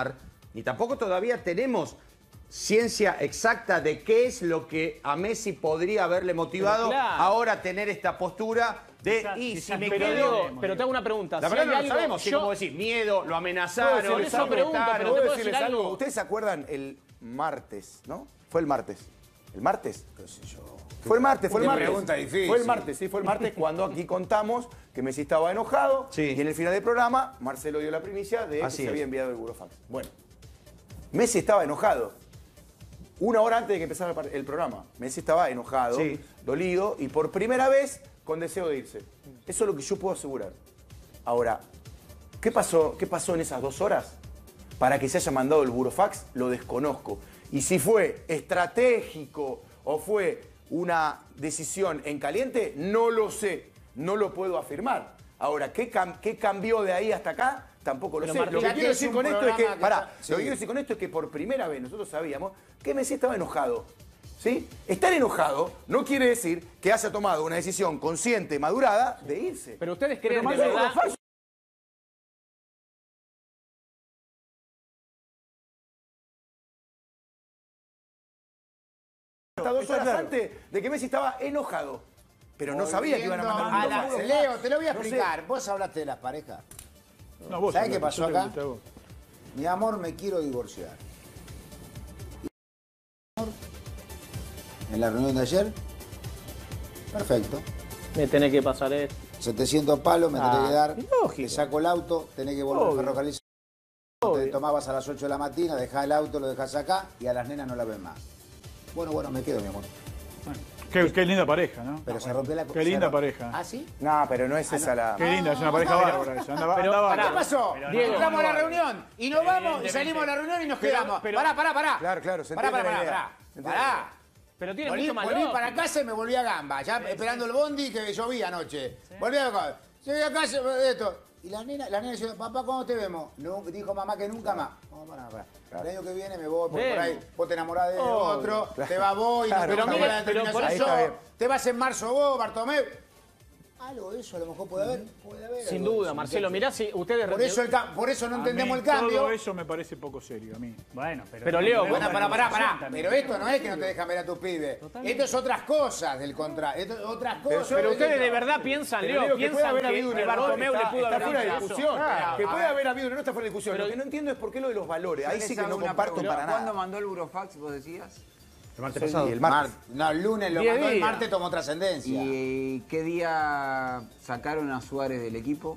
ni tampoco todavía tenemos ciencia exacta de qué es lo que a Messi podría haberle motivado claro. ahora a tener esta postura de Quizás- y quizás si me Pero, quedo... Diego, pero te hago una pregunta. La Si verdad hay no lo algo- sabemos, si yo- como decís, miedo, lo amenazaron, ¿Puedo lo decirles algo? pregunto, pero ¿Puedo te puedo decirles decir algo? algo. ¿Ustedes se acuerdan el martes, no? Fue el martes. ¿El martes? ¿Qué sé yo? Fue el martes, fue el Qué martes. pregunta difícil. Fue el martes, sí, fue el martes cuando aquí contamos que Messi estaba enojado Sí. y en el final del programa Marcelo dio la primicia de Así que es. se había enviado el burofax. Bueno, Messi estaba enojado. Una hora antes de que empezara el par- el programa. Messi estaba enojado, Sí. dolido y por primera vez con deseo de irse. Eso es lo que yo puedo asegurar. Ahora, ¿qué pasó, qué pasó en esas dos horas para que se haya mandado el burofax? Lo desconozco. Y si fue estratégico o fue una decisión en caliente, no lo sé. No lo puedo afirmar. Ahora, ¿qué, cam- qué cambió de ahí hasta acá? Tampoco lo Pero sé. Martín, Lo que ya quiero tienes decir un con esto es que, programa que pará, está- lo sí. que quiero decir con esto es que por primera vez nosotros sabíamos que Messi estaba enojado. ¿Sí? Estar enojado no quiere decir que haya tomado una decisión consciente, madurada, de irse. Pero ustedes creen de Marcelo, verdad... Burofax hasta dos horas antes de que Messi estaba enojado. Pero no sabía que iban a mandar un Volviendo a la- burofax. Leo, te lo voy a No sé. explicar. Vos hablaste de las parejas. No, vos ¿Sabés hablaste, qué pasó yo te acá? pregunté a vos. Mi amor, me quiero divorciar. En la reunión de ayer, perfecto. Me tenés que pasar esto. setecientos palos me tenés Ah, que dar. lógico. Te saco el auto, tenés que volver al Obvio. ferrocarril. Te tomabas a las ocho de la mañana, dejás el auto, lo dejás acá y a las nenas no la ves más. Bueno, bueno, me quedo, mi amor. Qué, qué linda pareja, ¿no? Pero se rompió la Qué linda se romp- pareja. ¿Ah, sí? No, pero no es esa la... Qué linda, es una pareja bárbara esa. Anda, Pero, anda pará, ¿Qué bárbara. pasó? Diego, Entramos a la no, reunión y nos vamos y Evidentemente. salimos de la reunión y nos Pero- quedamos. pero- pará, pará, pará. Claro, claro, se Pará, entiende pará, la pará, idea. pará. Se entiende la Pará. Pero tiene Volví, mucho más volví lógica. para casa y me volví a gamba, ya esperando el bondi que llovía anoche. Volví a casa. Llegué a casa de esto. Y la nena, la nena dice, papá, ¿cuándo te vemos? No, dijo mamá que nunca más. No, pará, pará. El año que viene me voy, porque por ahí vos te enamorás de Oh, otro, te vas vos y no Claro, te pero vas mire, la pero por determinación eso- yo, te vas en marzo vos, Bartomeu. Algo de eso a lo mejor puede haber. Puede haber Sin algo de duda, eso, Marcelo. muchachos. Mirá si ustedes... Por eso, el cam- por eso no A entendemos mí el cambio. Todo eso me parece poco serio a mí. Bueno, pero... Pero, Leo, Bueno, pará, pará, pará. También. Pero esto no es que no te dejan ver a tus pibes. Esto es otras cosas del contrato. Esto es otras cosas. Pero ustedes de verdad piensan, Pero Leo, digo que puede piensan haber que, habido un que error, Bartomeu está, le pudo está haber fuera de dicho eso. discusión. Claro, que a puede ver. haber habido, no está fuera de discusión. Lo que no entiendo es por qué lo de los valores. Ahí Yo sí les que hago no una comparto pregunta. para ¿Cuándo nada. mandó el burofax, vos decías? El martes Sí, pasado. el martes. Mar- no, el lunes lo Diez mandó, el días. martes tomó trascendencia. ¿Y qué día sacaron a Suárez del equipo?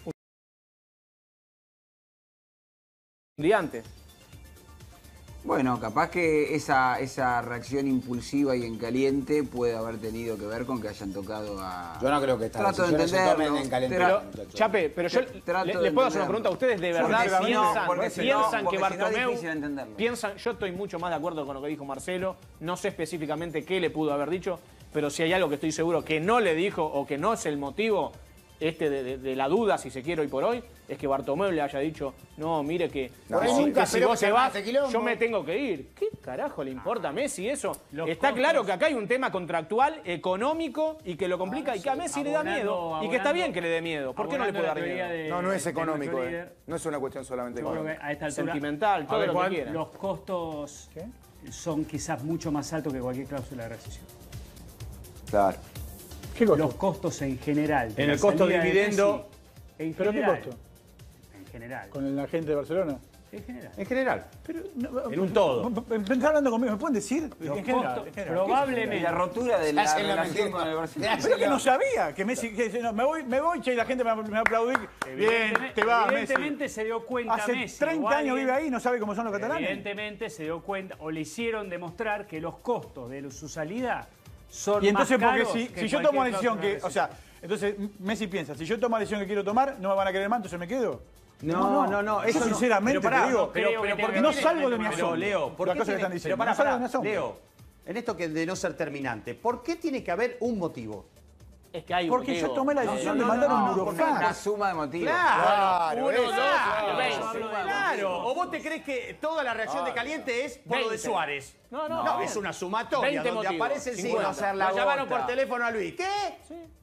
Un día antes. Bueno, capaz que esa, esa reacción impulsiva y en caliente puede haber tenido que ver con que hayan tocado a... Yo no creo que estas Trato de decisiones se tomen entenderlo. en calentar, Pero- muchachos. Chape, pero yo Te- trato le- de les puedo hacer una entenderlo. pregunta. ¿Ustedes de Porque verdad si no- piensan, porque si no- piensan porque que si no es Bartomeu... difícil entenderlo. piensan, yo estoy mucho más de acuerdo con lo que dijo Marcelo. No sé específicamente qué le pudo haber dicho, pero si hay algo que estoy seguro que no le dijo o que no es el motivo este de, de- de la duda, si se quiere hoy por hoy, es que Bartomeu le haya dicho, no, mire que, No, que no, si, nunca que si esperó vos que se se vas, arme este quilombo. yo me tengo que ir. ¿Qué carajo le importa a Messi eso? Los Está costos- claro que acá hay un tema contractual, económico, y que lo complica, y que a Messi le da Abonando- miedo, y que está abonando- bien que le dé miedo. ¿Por qué no le abonando puede la dar teoría miedo? de- No, no es de económico. nuestro eh. líder. No es una cuestión solamente Yo creo económica. que a esta altura Sentimental, todo ver, lo que Juan, quiera. los costos son quizás mucho más altos que cualquier cláusula de rescisión. Claro. ¿Qué costo? Los costos en general. de En la el costo salida de dividendo- Messi, en ¿Pero qué general, costo? En general. ¿Con el agente de Barcelona? En general. En general. Pero, no, En un todo. Están hablando conmigo, ¿me pueden decir? Los En general, costos, en general. probablemente. Y la rotura de la Hacen la relación mentira. con el Barcelona. Hacen Pero es que la- no sabía que Messi, que no, me voy, me voy, che, y la gente me va, me va a aplaudir. Bien, Evidentemente- te va, Messi. Evidentemente se dio cuenta Hace Messi. treinta o años alguien- vive ahí y no sabe cómo son los catalanes. Evidentemente se dio cuenta o le hicieron demostrar que los costos de su salida son Y entonces, más porque caros si, que si yo tomo una cualquier decisión que, cláusula o sea, entonces Messi piensa, si yo tomo la decisión que quiero tomar, no me van a querer más, entonces me quedo. No, no, no, Yo eso no. sinceramente Pero pará, te digo, no creo pero, que pero tenga porque que no ver salgo de mi Pero, asombro. Leo, ¿por las qué cosas que tiene- están diciendo. Pero pará, no salgo pará, de mi asombro. Leo, en esto que de no ser terminante, ¿por qué tiene que haber un motivo? Es que hay un Porque yo motivo. tomé la No, decisión no, de no, mandar no, un porque burofax. Una suma de motivos. Claro, Uno, eso. dos, Claro, veinte. claro. ¿O vos te crees que toda la reacción de caliente es por lo de veinte. Suárez? No, no, No, no. es una sumatoria veinte donde motivos, aparece el cincuenta. signo. Hacer la Lo llamaron gota. por teléfono a Luis. ¿Qué?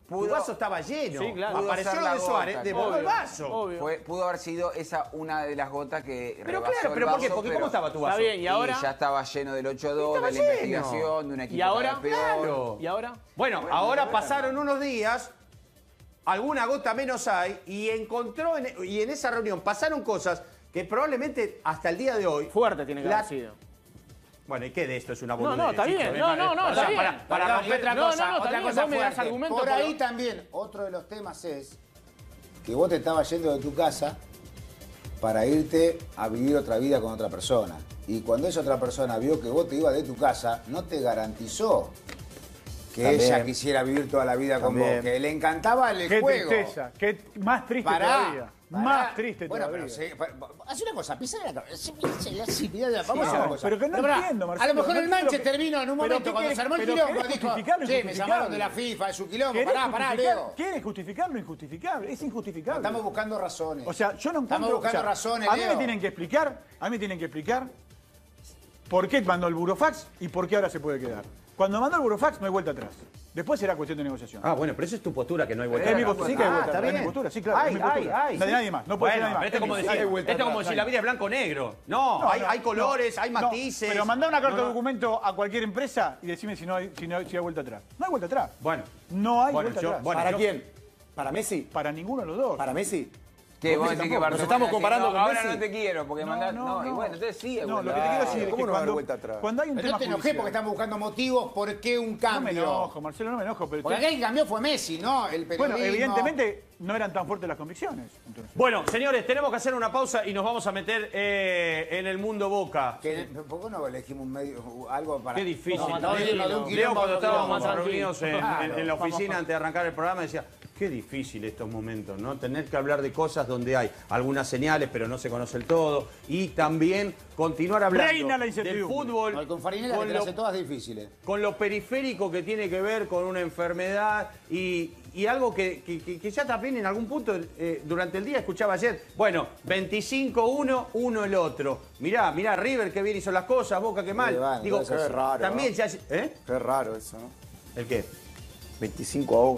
Tu vaso estaba lleno. Sí, claro. Apareció lo de Suárez, devolvió el vaso. Fue, pudo haber sido esa una de las gotas que Pero rebasó claro, el pero ¿por qué? vaso, Porque pero- ¿cómo estaba tu vaso? Está bien, y ahora. ya estaba lleno del ocho dos, de la Estaba lleno. investigación, de un equipo ¿Y ahora? cada vez peor. Claro. ¿Y ahora? Bueno, ahora pasaron unos días, alguna gota menos hay, y encontró, en, y en esa reunión pasaron cosas que probablemente hasta el día de hoy... Fuerte tiene que La- haber sido. Bueno, ¿y qué de esto es una No, boludez? no, está chicos? bien. Eh, No, no, no, para- está bien. Para, para Perdón, y romper... otra no, cosa, no, no, está otra bien, cosa vos me das fuerte. argumentos, Por pero- ahí también, otro de los temas es que vos te estabas yendo de tu casa para irte a vivir otra vida con otra persona. Y cuando esa otra persona vio que vos te ibas de tu casa, no te garantizó que También. ella quisiera vivir toda la vida con También. vos, que le encantaba el Qué juego. tristeza, qué más triste Pará, todavía. pará. Más triste bueno, todavía. pero se- pa- pa- haz una cosa, pisa la cabeza. Sí, mirá la- vamos a hacer no, una cosa. pero que no pará, entiendo, A Marcelo, lo mejor no el entiendo Manchester que- vino en un pero momento ¿qué cuando querés- se armó el pero quilombo, querés dijo, justificarlo che, me injustificable? llamaron de la FIFA, de su quilombo, ¿Querés pará, pará, justificar- Leo. ¿Quieres justificar lo injustificable? Es injustificable. Estamos buscando razones. O sea, yo no encuentro... Estamos buscando o sea, razones, A mí Leo. me tienen que explicar, a mí me tienen que explicar por qué mandó el burofax y por qué ahora se puede quedar. Cuando mandó el burofax no hay vuelta atrás. Después será cuestión de negociación. Ah, bueno, pero esa es tu postura, que no hay vuelta Es mi atrás. postura, sí que hay Ah, vuelta está atrás, es bien. mi postura, sí, claro, Ay, es mi postura. ay, ay. No de nadie más, no puede ser Bueno, nadie más. pero esto es como Es mi- decir, hay vuelta esto es como atrás, si la vida es blanco o negro. No, No, hay, no, hay colores, no, hay no, matices. pero mandá una carta No, de no. documento a cualquier empresa y decime si no hay, si no hay, si hay vuelta atrás. No hay vuelta atrás. Bueno, No hay Bueno, vuelta yo- atrás. bueno, ¿Para yo- quién? ¿Para Messi? Para ninguno de los dos. ¿Para Messi? ¿Qué? Vos Messi decís que tampoco. Barcelona Nos estamos dice, comparando no, con ahora Messi. no te quiero, porque mandás... No, y bueno, entonces sí hay No, vuelta lo que te quiero atrás. decir es ¿Cómo que no va a haber cuando, vuelta atrás? cuando hay un Pero tema no te enojé judicial- porque estamos buscando motivos por qué un No me cambio. enojo, Marcelo, no me enojo, pero... Porque acá el que cambió fue Messi, ¿no? El periodismo. Bueno, evidentemente no eran tan fuertes las convicciones. Entonces. Bueno, señores, tenemos que hacer una pausa y nos vamos a meter eh, en el mundo Boca. Que- ¿Por qué no elegimos un medio, algo para... Qué difícil. No, Leo, no, de un Leo, quilombo cuando a otro estábamos quilombo. reunidos en, Claro. en- en la oficina antes de arrancar el programa, decía, qué difícil estos momentos, ¿no? Tener que hablar de cosas donde hay algunas señales, pero no se conoce el todo. Y también continuar hablando Reina la del incertidumbre. fútbol No, con Farinela que con te las lo, hace todas difíciles. con lo periférico que tiene que ver con una enfermedad y, y algo que, que- que- que ya también en algún punto eh, durante el día escuchaba ayer. Bueno, veinticinco uno, uno el otro. Mirá, mirá, River que bien hizo las cosas, Boca que mal. Sí, bueno, Digo, entonces es raro, también ¿no? ya... ¿Eh? Qué raro eso, ¿no? ¿El qué? veinticinco a uno.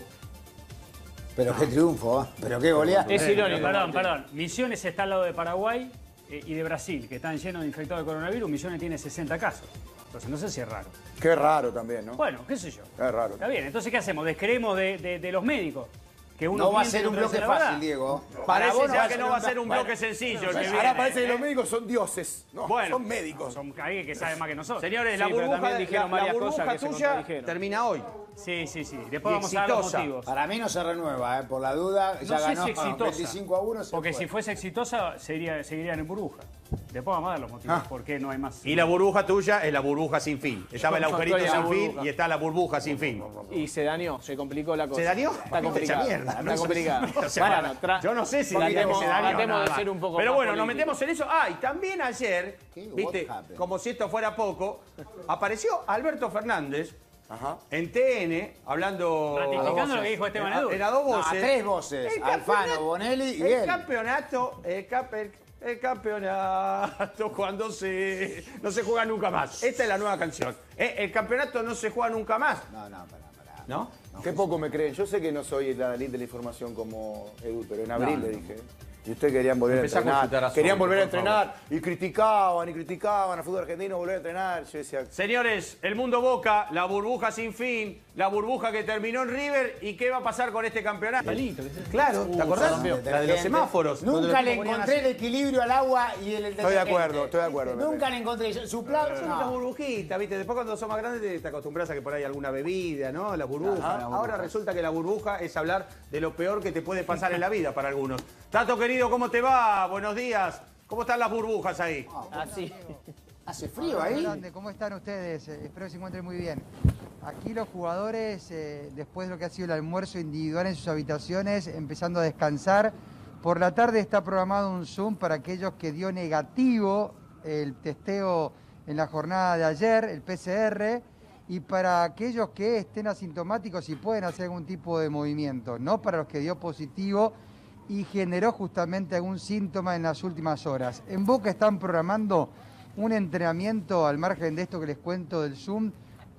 Pero qué triunfo, ¿eh? Pero qué goleada. Es irónico. Perdón, perdón. Misiones está al lado de Paraguay eh, y de Brasil, que están llenos de infectados de coronavirus. Misiones tiene sesenta casos. Entonces no sé si es raro. Qué raro también, ¿no? Bueno, qué sé yo. Qué raro. Está bien, entonces ¿qué hacemos? ¿Descreemos de, de- de los médicos? Que uno No va a miente y ser un otro dice bloque la verdad. fácil, Diego. Parece Para vos ya va que no va a ser un bloque sencillo el que viene. Ahora parece que ¿eh? los médicos son dioses. No, Bueno. son médicos. Son alguien que sabe más que nosotros. Señores, la Sí, pero burbuja, también dijeron la- la varias burbuja cosas que se tuya contradijeron. termina hoy. Sí, sí, sí. Después Y vamos a dar los exitosa. motivos. Para mí no se renueva, ¿eh? Por la duda, ya No sé ganó si exitosa. veinticinco a uno. Se Porque fue. si fuese exitosa, sería, seguirían en burbuja. Después vamos a dar los motivos Ah. por qué no hay más. Y la burbuja tuya es la burbuja sin fin. Estaba el Yo agujerito estoy en sin la fin burbuja. y está la burbuja sin fin. Y se dañó, se complicó la cosa. ¿Se dañó? Está complicado. Esa mierda, ¿no? Está complicado. O sea, Bueno, tra- yo no sé si tratemos- diría que se dañó. tratemos nada de más. ser un poco Pero más bueno, nos políticos. metemos en eso. Ah, y también ayer, ¿Qué? viste, What happened? como si esto fuera poco, apareció Alberto Fernández Ajá. en T N hablando... Ratificando lo que dijo Esteban Edu. Era dos No, a voces. tres voces. El Alfano, campeonato- Bonelli y el él. campeonato, el, cap- el- el campeonato cuando se no se juega nunca más. Esta es la nueva canción. Eh, El campeonato no se juega nunca más. No, no, pará, pará. ¿No? Qué poco me creen. Yo sé que no soy el analista de la información como Edu, pero en abril le dije. Y ustedes querían volver Empezá a a consultar entrenar. a Querían Soto, volver a por entrenar. Y criticaban, y criticaban al fútbol argentino, volver a entrenar. Yo decía, Señores, el mundo Boca, la burbuja sin fin, la burbuja que terminó en River y qué va a pasar con este campeonato. Claro, ¿te acordás? La de los semáforos. donde Nunca los le tipos ponían encontré así. el equilibrio al agua y el Estoy de acuerdo, estoy de acuerdo, Pepe. Nunca le encontré. Su plan. Son no. unas burbujitas, ¿viste? Después cuando sos más grande te, te acostumbras a que por ahí alguna bebida, ¿no? La burbuja. Ahora resulta que la burbuja es hablar de lo peor que te puede pasar en la vida para algunos. Tato, querido, ¿cómo te va? Buenos días. ¿Cómo están las burbujas ahí? Así. ¿Hace frío Hola, ahí? grande, ¿cómo están ustedes? Eh, espero que se encuentren muy bien. Aquí los jugadores, eh, después de lo que ha sido el almuerzo individual en sus habitaciones, empezando a descansar. Por la tarde está programado un Zoom para aquellos que dio negativo el testeo en la jornada de ayer, el P C R, y para aquellos que estén asintomáticos y pueden hacer algún tipo de movimiento, no para los que dio positivo y generó justamente algún síntoma en las últimas horas. En Boca están programando un entrenamiento, al margen de esto que les cuento del Zoom,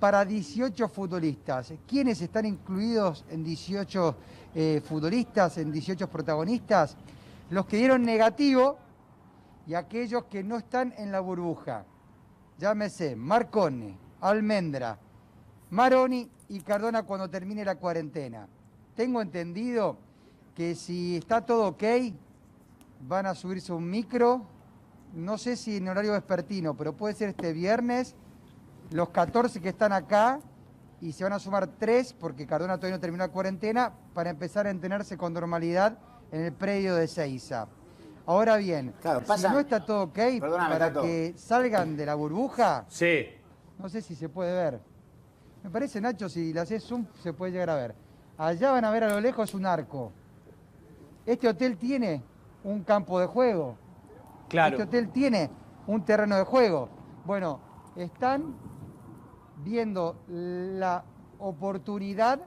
para dieciocho futbolistas. ¿Quiénes están incluidos en dieciocho eh, futbolistas, en dieciocho protagonistas? Los que dieron negativo y aquellos que no están en la burbuja. Llámese Marcone, Almendra, Maroni y Cardona cuando termine la cuarentena. Tengo entendido que si está todo ok, van a subirse un micro, no sé si en horario vespertino, pero puede ser este viernes, los catorce que están acá, y se van a sumar tres, porque Cardona todavía no terminó la cuarentena, para empezar a entrenarse con normalidad en el predio de Seiza. Ahora bien, Claro, pasa- si no está todo ok, Perdóname, para Tato. que salgan de la burbuja, Sí. no sé si se puede ver. Me parece, Nacho, si le haces zoom, se puede llegar a ver. Allá van a ver a lo lejos un arco. Este hotel tiene un campo de juego. Claro. Este hotel tiene un terreno de juego. Bueno, están viendo la oportunidad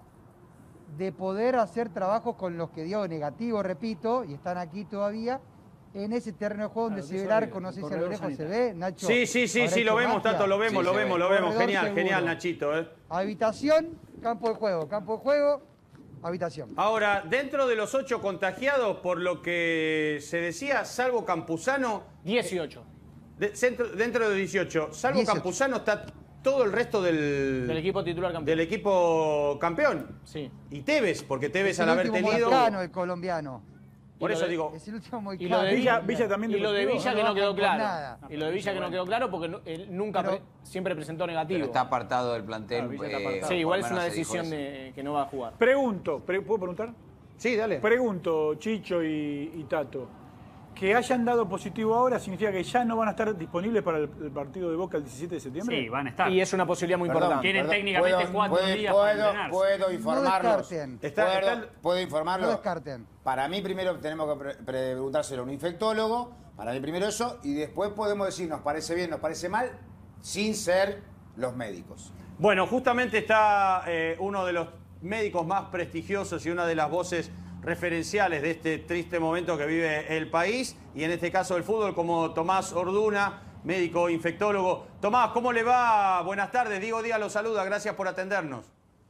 de poder hacer trabajos con los que dio negativo, repito, y están aquí todavía, en ese terreno de juego donde Claro, se ve que el eso arco, había, no el sé si a lo corredor lejos se sanitario. ve, Nacho. Sí, sí, sí, ¿habrá sí, lo hecho vemos, magia? Tato, lo vemos, Sí, lo se vemos, ve. lo vemos. Corredor Genial, seguro. genial, Nachito. ¿eh? Habitación, campo de juego, campo de juego, habitación. Ahora, dentro de los ocho contagiados, por lo que se decía, salvo Campuzano, dieciocho. de- centro- dentro de dieciocho, salvo dieciocho. Campuzano está todo el resto del, Del equipo titular campeón. del equipo campeón. Sí. Y Tevez, porque Tevez Es al el haber último tenido... mohicano, el colombiano. Por Y lo eso de- digo, Es el último Y lo de mohicano. Villa- Villa también y lo de positivo. Villa que No no quedó bajan por claro. nada. Y lo de Villa que no quedó claro porque no- él nunca Pero- pre- siempre presentó negativo. Pero está apartado del plantel. Claro, Villa está eh, apartado. Sí, por igual lo es menos una se dijo decisión eso. de que no va a jugar. Pregunto, pre- ¿puedo preguntar? sí, dale. Pregunto, Chicho y, y Tato, que hayan dado positivo ahora significa que ya no van a estar disponibles para el, el partido de Boca el diecisiete de septiembre. Sí, van a estar. Y es una posibilidad muy Perdón, importante. Tienen perdón, técnicamente puedo- cuatro puedo- días para puedo, entrenarse. puedo informarlos. descarten. Está- puedo, está el- puedo informarlos. No descarten. Para mí primero tenemos que pre- preguntárselo a un infectólogo, para mí primero eso, y después podemos decir nos parece bien, nos parece mal, sin ser los médicos. Bueno, justamente está eh, uno de los médicos más prestigiosos y una de las voces referenciales de este triste momento que vive el país, y en este caso el fútbol, como Tomás Orduna, médico infectólogo. Tomás, ¿cómo le va? Buenas tardes. Diego Díaz lo saluda, gracias por atendernos.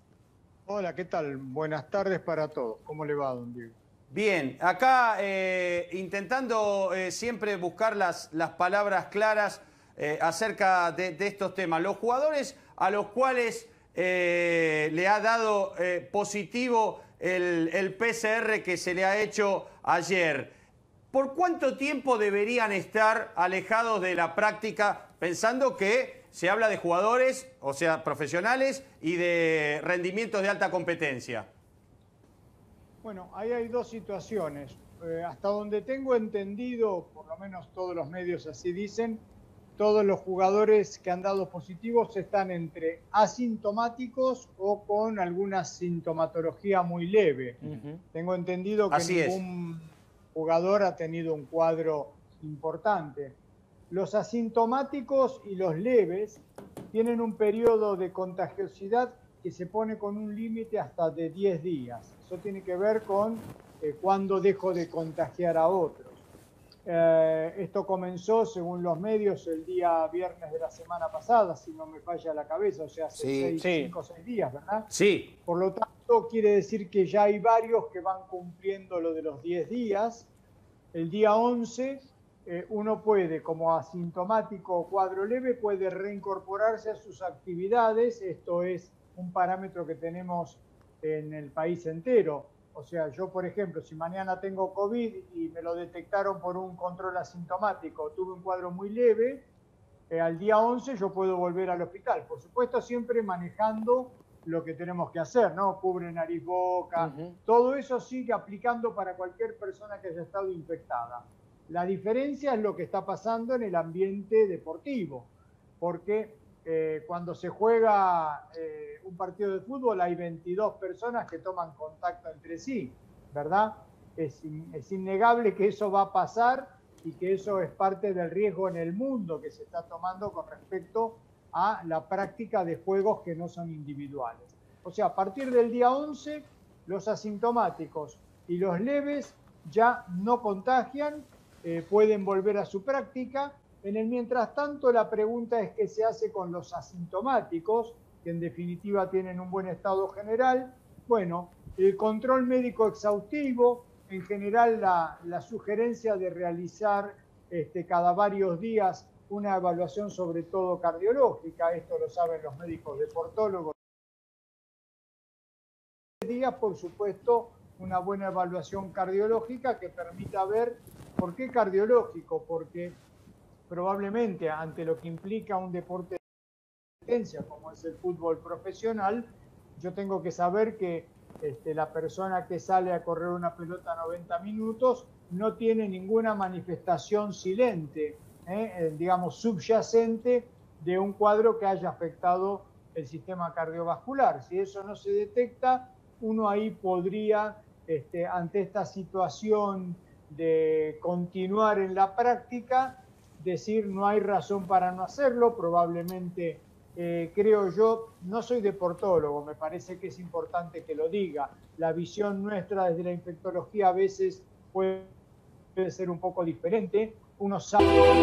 Hola, ¿qué tal? Buenas tardes para todos. ¿Cómo le va, don Diego? Bien, acá eh, intentando eh, siempre buscar las, las palabras claras eh, acerca de, de estos temas. Los jugadores a los cuales eh, le ha dado eh, positivo el, el P C R que se le ha hecho ayer, ¿por cuánto tiempo deberían estar alejados de la práctica, pensando que se habla de jugadores, o sea, profesionales y de rendimientos de alta competencia? Bueno, ahí hay dos situaciones. Eh, hasta donde tengo entendido, por lo menos todos los medios así dicen, todos los jugadores que han dado positivos están entre asintomáticos o con alguna sintomatología muy leve. Ujú. Tengo entendido que Así es. ningún jugador ha tenido un cuadro importante. Los asintomáticos y los leves tienen un periodo de contagiosidad que se pone con un límite hasta de diez días. Eso tiene que ver con eh, cuándo dejo de contagiar a otros. Eh, esto comenzó, según los medios, el día viernes de la semana pasada, si no me falla la cabeza, o sea, hace Sí, seis, sí. cinco o seis días, ¿verdad? Sí. Por lo tanto, quiere decir que ya hay varios que van cumpliendo lo de los diez días. El día once, eh, uno puede, como asintomático o cuadro leve, puede reincorporarse a sus actividades. Esto es un parámetro que tenemos en el país entero. O sea, yo, por ejemplo, si mañana tengo COVID y me lo detectaron por un control asintomático, tuve un cuadro muy leve, eh, al día once yo puedo volver al hospital. Por supuesto, siempre manejando lo que tenemos que hacer, ¿no? Cubre nariz, boca, Ujú. todo eso sigue aplicando para cualquier persona que haya estado infectada. La diferencia es lo que está pasando en el ambiente deportivo, porque eh, cuando se juega eh, un partido de fútbol hay veintidós personas que toman contacto entre sí, ¿verdad? Es, in- es innegable que eso va a pasar y que eso es parte del riesgo en el mundo que se está tomando con respecto a la práctica de juegos que no son individuales. O sea, a partir del día once, los asintomáticos y los leves ya no contagian, eh, pueden volver a su práctica. En el mientras tanto, la pregunta es qué se hace con los asintomáticos que en definitiva tienen un buen estado general. Bueno, el control médico exhaustivo, en general la, la sugerencia de realizar este, cada varios días una evaluación sobre todo cardiológica, esto lo saben los médicos deportólogos. Días, por supuesto, una buena evaluación cardiológica que permita ver. ¿Por qué cardiológico? Porque probablemente ante lo que implica un deporte de competencia como es el fútbol profesional, yo tengo que saber que este, la persona que sale a correr una pelota noventa minutos no tiene ninguna manifestación silente, ¿eh? digamos subyacente de un cuadro que haya afectado el sistema cardiovascular. Si eso no se detecta, uno ahí podría, este, ante esta situación de continuar en la práctica, decir no hay razón para no hacerlo. Probablemente, eh, creo yo, no soy deportólogo, me parece que es importante que lo diga. La visión nuestra desde la infectología a veces puede, puede ser un poco diferente. Uno sabe...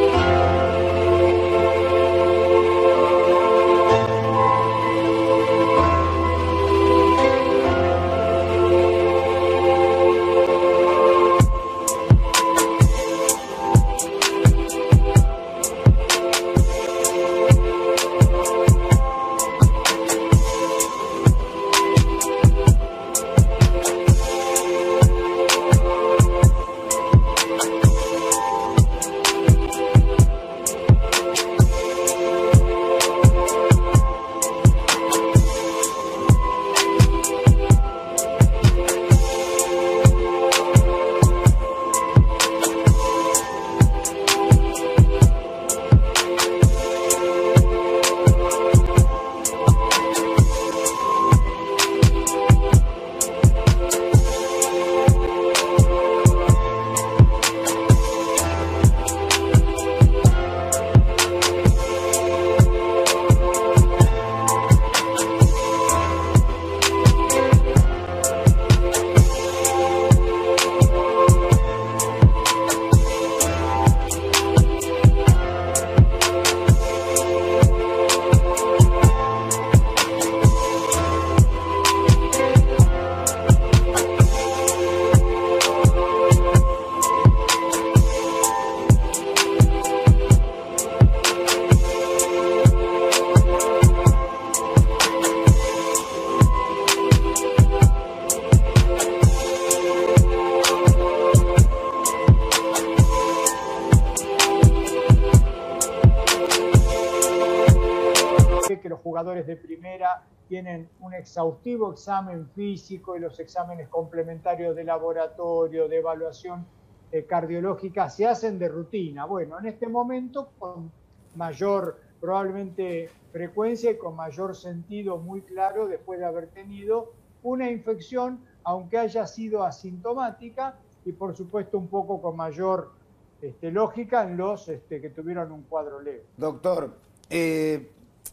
jugadores de primera tienen un exhaustivo examen físico y los exámenes complementarios de laboratorio, de evaluación eh, cardiológica, se hacen de rutina. Bueno, en este momento con mayor probablemente frecuencia y con mayor sentido muy claro después de haber tenido una infección, aunque haya sido asintomática, y por supuesto un poco con mayor este, lógica en los este, que tuvieron un cuadro leve. Doctor, eh,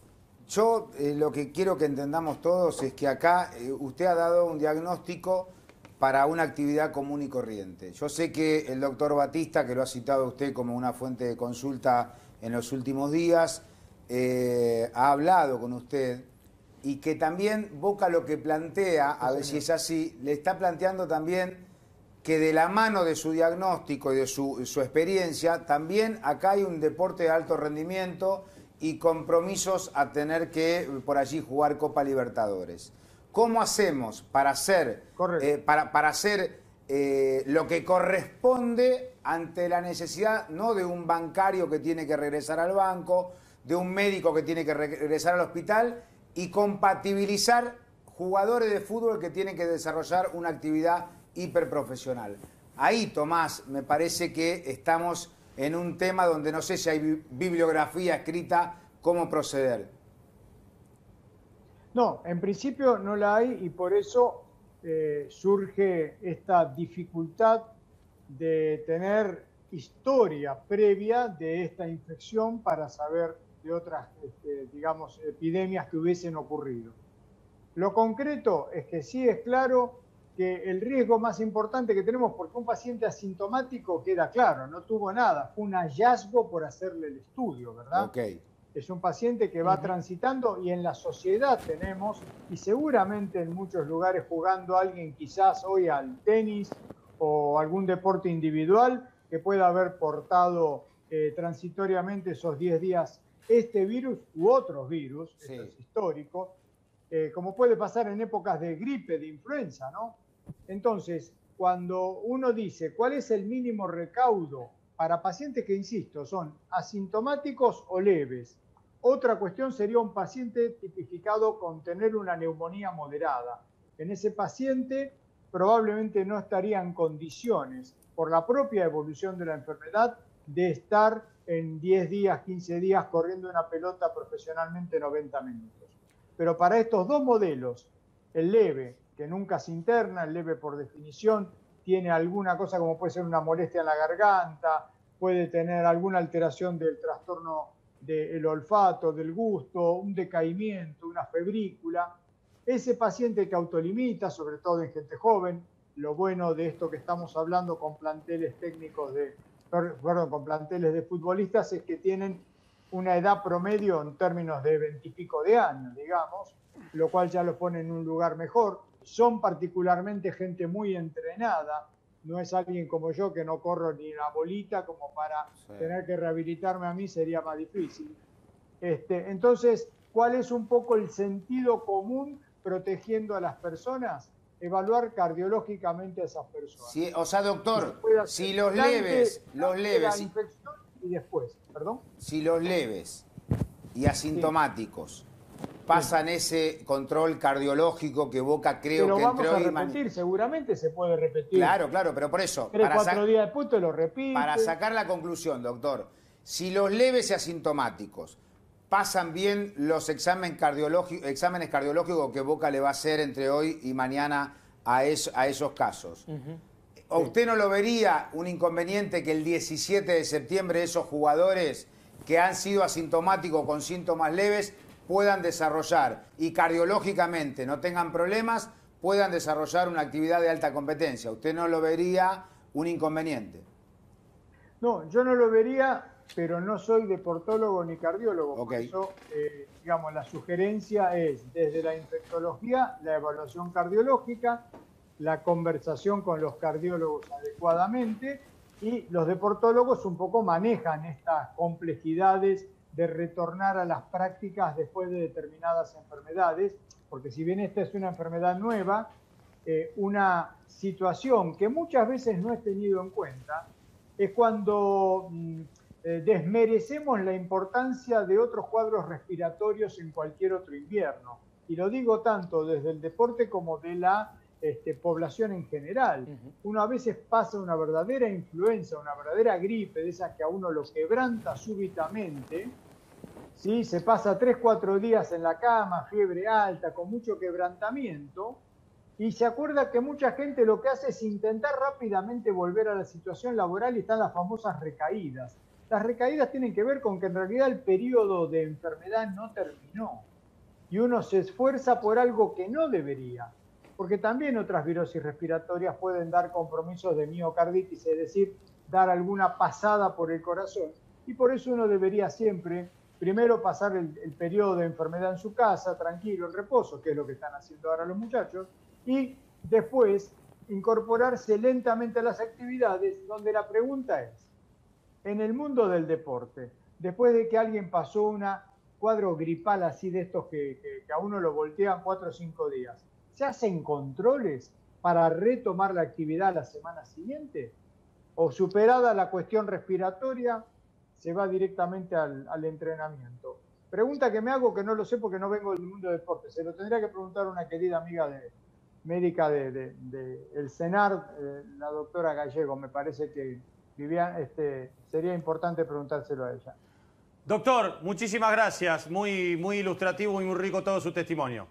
yo eh, lo que quiero que entendamos todos es que acá eh, usted ha dado un diagnóstico para una actividad común y corriente. Yo sé que el doctor Batista, que lo ha citado usted como una fuente de consulta en los últimos días, eh, ha hablado con usted y que también Boca lo que plantea, a ver si es así, le está planteando también que de la mano de su diagnóstico y de su, su experiencia, también acá hay un deporte de alto rendimiento y compromisos a tener que por allí jugar Copa Libertadores. ¿Cómo hacemos para hacer, eh, para, para hacer eh, lo que corresponde ante la necesidad no de un bancario que tiene que regresar al banco, de un médico que tiene que regresar al hospital y compatibilizar jugadores de fútbol que tienen que desarrollar una actividad hiperprofesional? Ahí, Tomás, me parece que estamos en un tema donde no sé si hay bibliografía escrita cómo proceder. No, en principio no la hay y por eso eh, surge esta dificultad de tener historia previa de esta infección para saber de otras, este, digamos, epidemias que hubiesen ocurrido. Lo concreto es que sí es claro que el riesgo más importante que tenemos, porque un paciente asintomático queda claro, no tuvo nada, fue un hallazgo por hacerle el estudio, ¿verdad? Ok. Es un paciente que va transitando y en la sociedad tenemos, y seguramente en muchos lugares jugando alguien quizás hoy al tenis o algún deporte individual que pueda haber portado eh, transitoriamente esos diez días este virus u otros virus, sí. Esto es histórico, eh, como puede pasar en épocas de gripe, de influenza, ¿no? Entonces, cuando uno dice cuál es el mínimo recaudo para pacientes que, insisto, son asintomáticos o leves, otra cuestión sería un paciente tipificado con tener una neumonía moderada. En ese paciente probablemente no estaría en condiciones, por la propia evolución de la enfermedad, de estar en diez días, quince días corriendo una pelota profesionalmente noventa minutos. Pero para estos dos modelos, el leve, que nunca se interna, el leve por definición tiene alguna cosa como puede ser una molestia en la garganta, puede tener alguna alteración del trastorno del olfato, del gusto, un decaimiento, una febrícula. Ese paciente que autolimita, sobre todo en gente joven, lo bueno de esto que estamos hablando con planteles técnicos de, perdón, con planteles de futbolistas es que tienen una edad promedio en términos de veintipico de años, digamos, lo cual ya los pone en un lugar mejor. Son particularmente gente muy entrenada, no es alguien como yo que no corro ni la bolita como para sí. tener que rehabilitarme a mí, sería más difícil. Este, entonces, ¿cuál es un poco el sentido común protegiendo a las personas? Evaluar cardiológicamente a esas personas. Sí, o sea, doctor, si los leves, los leves... La infección y después, ¿perdón? Si los leves y asintomáticos... Sí. pasan ese control cardiológico que Boca creo pero que vamos entre a hoy... repetir, seguramente se puede repetir. Claro, claro, pero por eso... Tres, para cuatro días después te lo repite. Para sacar la conclusión, doctor, si los leves y asintomáticos pasan bien los exámenes cardiológicos, exámenes cardiológicos que Boca le va a hacer entre hoy y mañana a, es, a esos casos, uh-huh. ¿O usted no lo vería un inconveniente que el diecisiete de septiembre esos jugadores que han sido asintomáticos con síntomas leves puedan desarrollar y cardiológicamente no tengan problemas, puedan desarrollar una actividad de alta competencia? ¿Usted no lo vería un inconveniente? No, yo no lo vería, pero no soy deportólogo ni cardiólogo. Okay. Por eso, eh, digamos, la sugerencia es, desde la infectología, la evaluación cardiológica, la conversación con los cardiólogos adecuadamente, y los deportólogos un poco manejan estas complejidades de retornar a las prácticas después de determinadas enfermedades, porque si bien esta es una enfermedad nueva, eh, una situación que muchas veces no es tenido en cuenta es cuando mm, eh, desmerecemos la importancia de otros cuadros respiratorios en cualquier otro invierno. Y lo digo tanto desde el deporte como de la este, población en general. Uh-huh. Uno a veces pasa una verdadera influenza, una verdadera gripe, de esas que a uno lo quebranta súbitamente, ¿sí? Se pasa tres, cuatro días en la cama, fiebre alta, con mucho quebrantamiento, y se acuerda que mucha gente lo que hace es intentar rápidamente volver a la situación laboral y están las famosas recaídas. Las recaídas tienen que ver con que en realidad el periodo de enfermedad no terminó y uno se esfuerza por algo que no debería, porque también otras virosis respiratorias pueden dar compromisos de miocarditis, es decir, dar alguna pasada por el corazón, y por eso uno debería siempre primero pasar el, el periodo de enfermedad en su casa, tranquilo, en reposo, que es lo que están haciendo ahora los muchachos, y después incorporarse lentamente a las actividades, donde la pregunta es, en el mundo del deporte, después de que alguien pasó un cuadro gripal así de estos que, que, que a uno lo voltean cuatro o cinco días, ¿se hacen controles para retomar la actividad la semana siguiente? ¿O superada la cuestión respiratoria, se va directamente al, al entrenamiento? Pregunta que me hago que no lo sé porque no vengo del mundo del deporte. Se lo tendría que preguntar a una querida amiga de, médica del de, de, de CENAR, eh, la doctora Gallego. Me parece que Vivian, este, sería importante preguntárselo a ella. Doctor, muchísimas gracias. Muy, muy ilustrativo y muy rico todo su testimonio.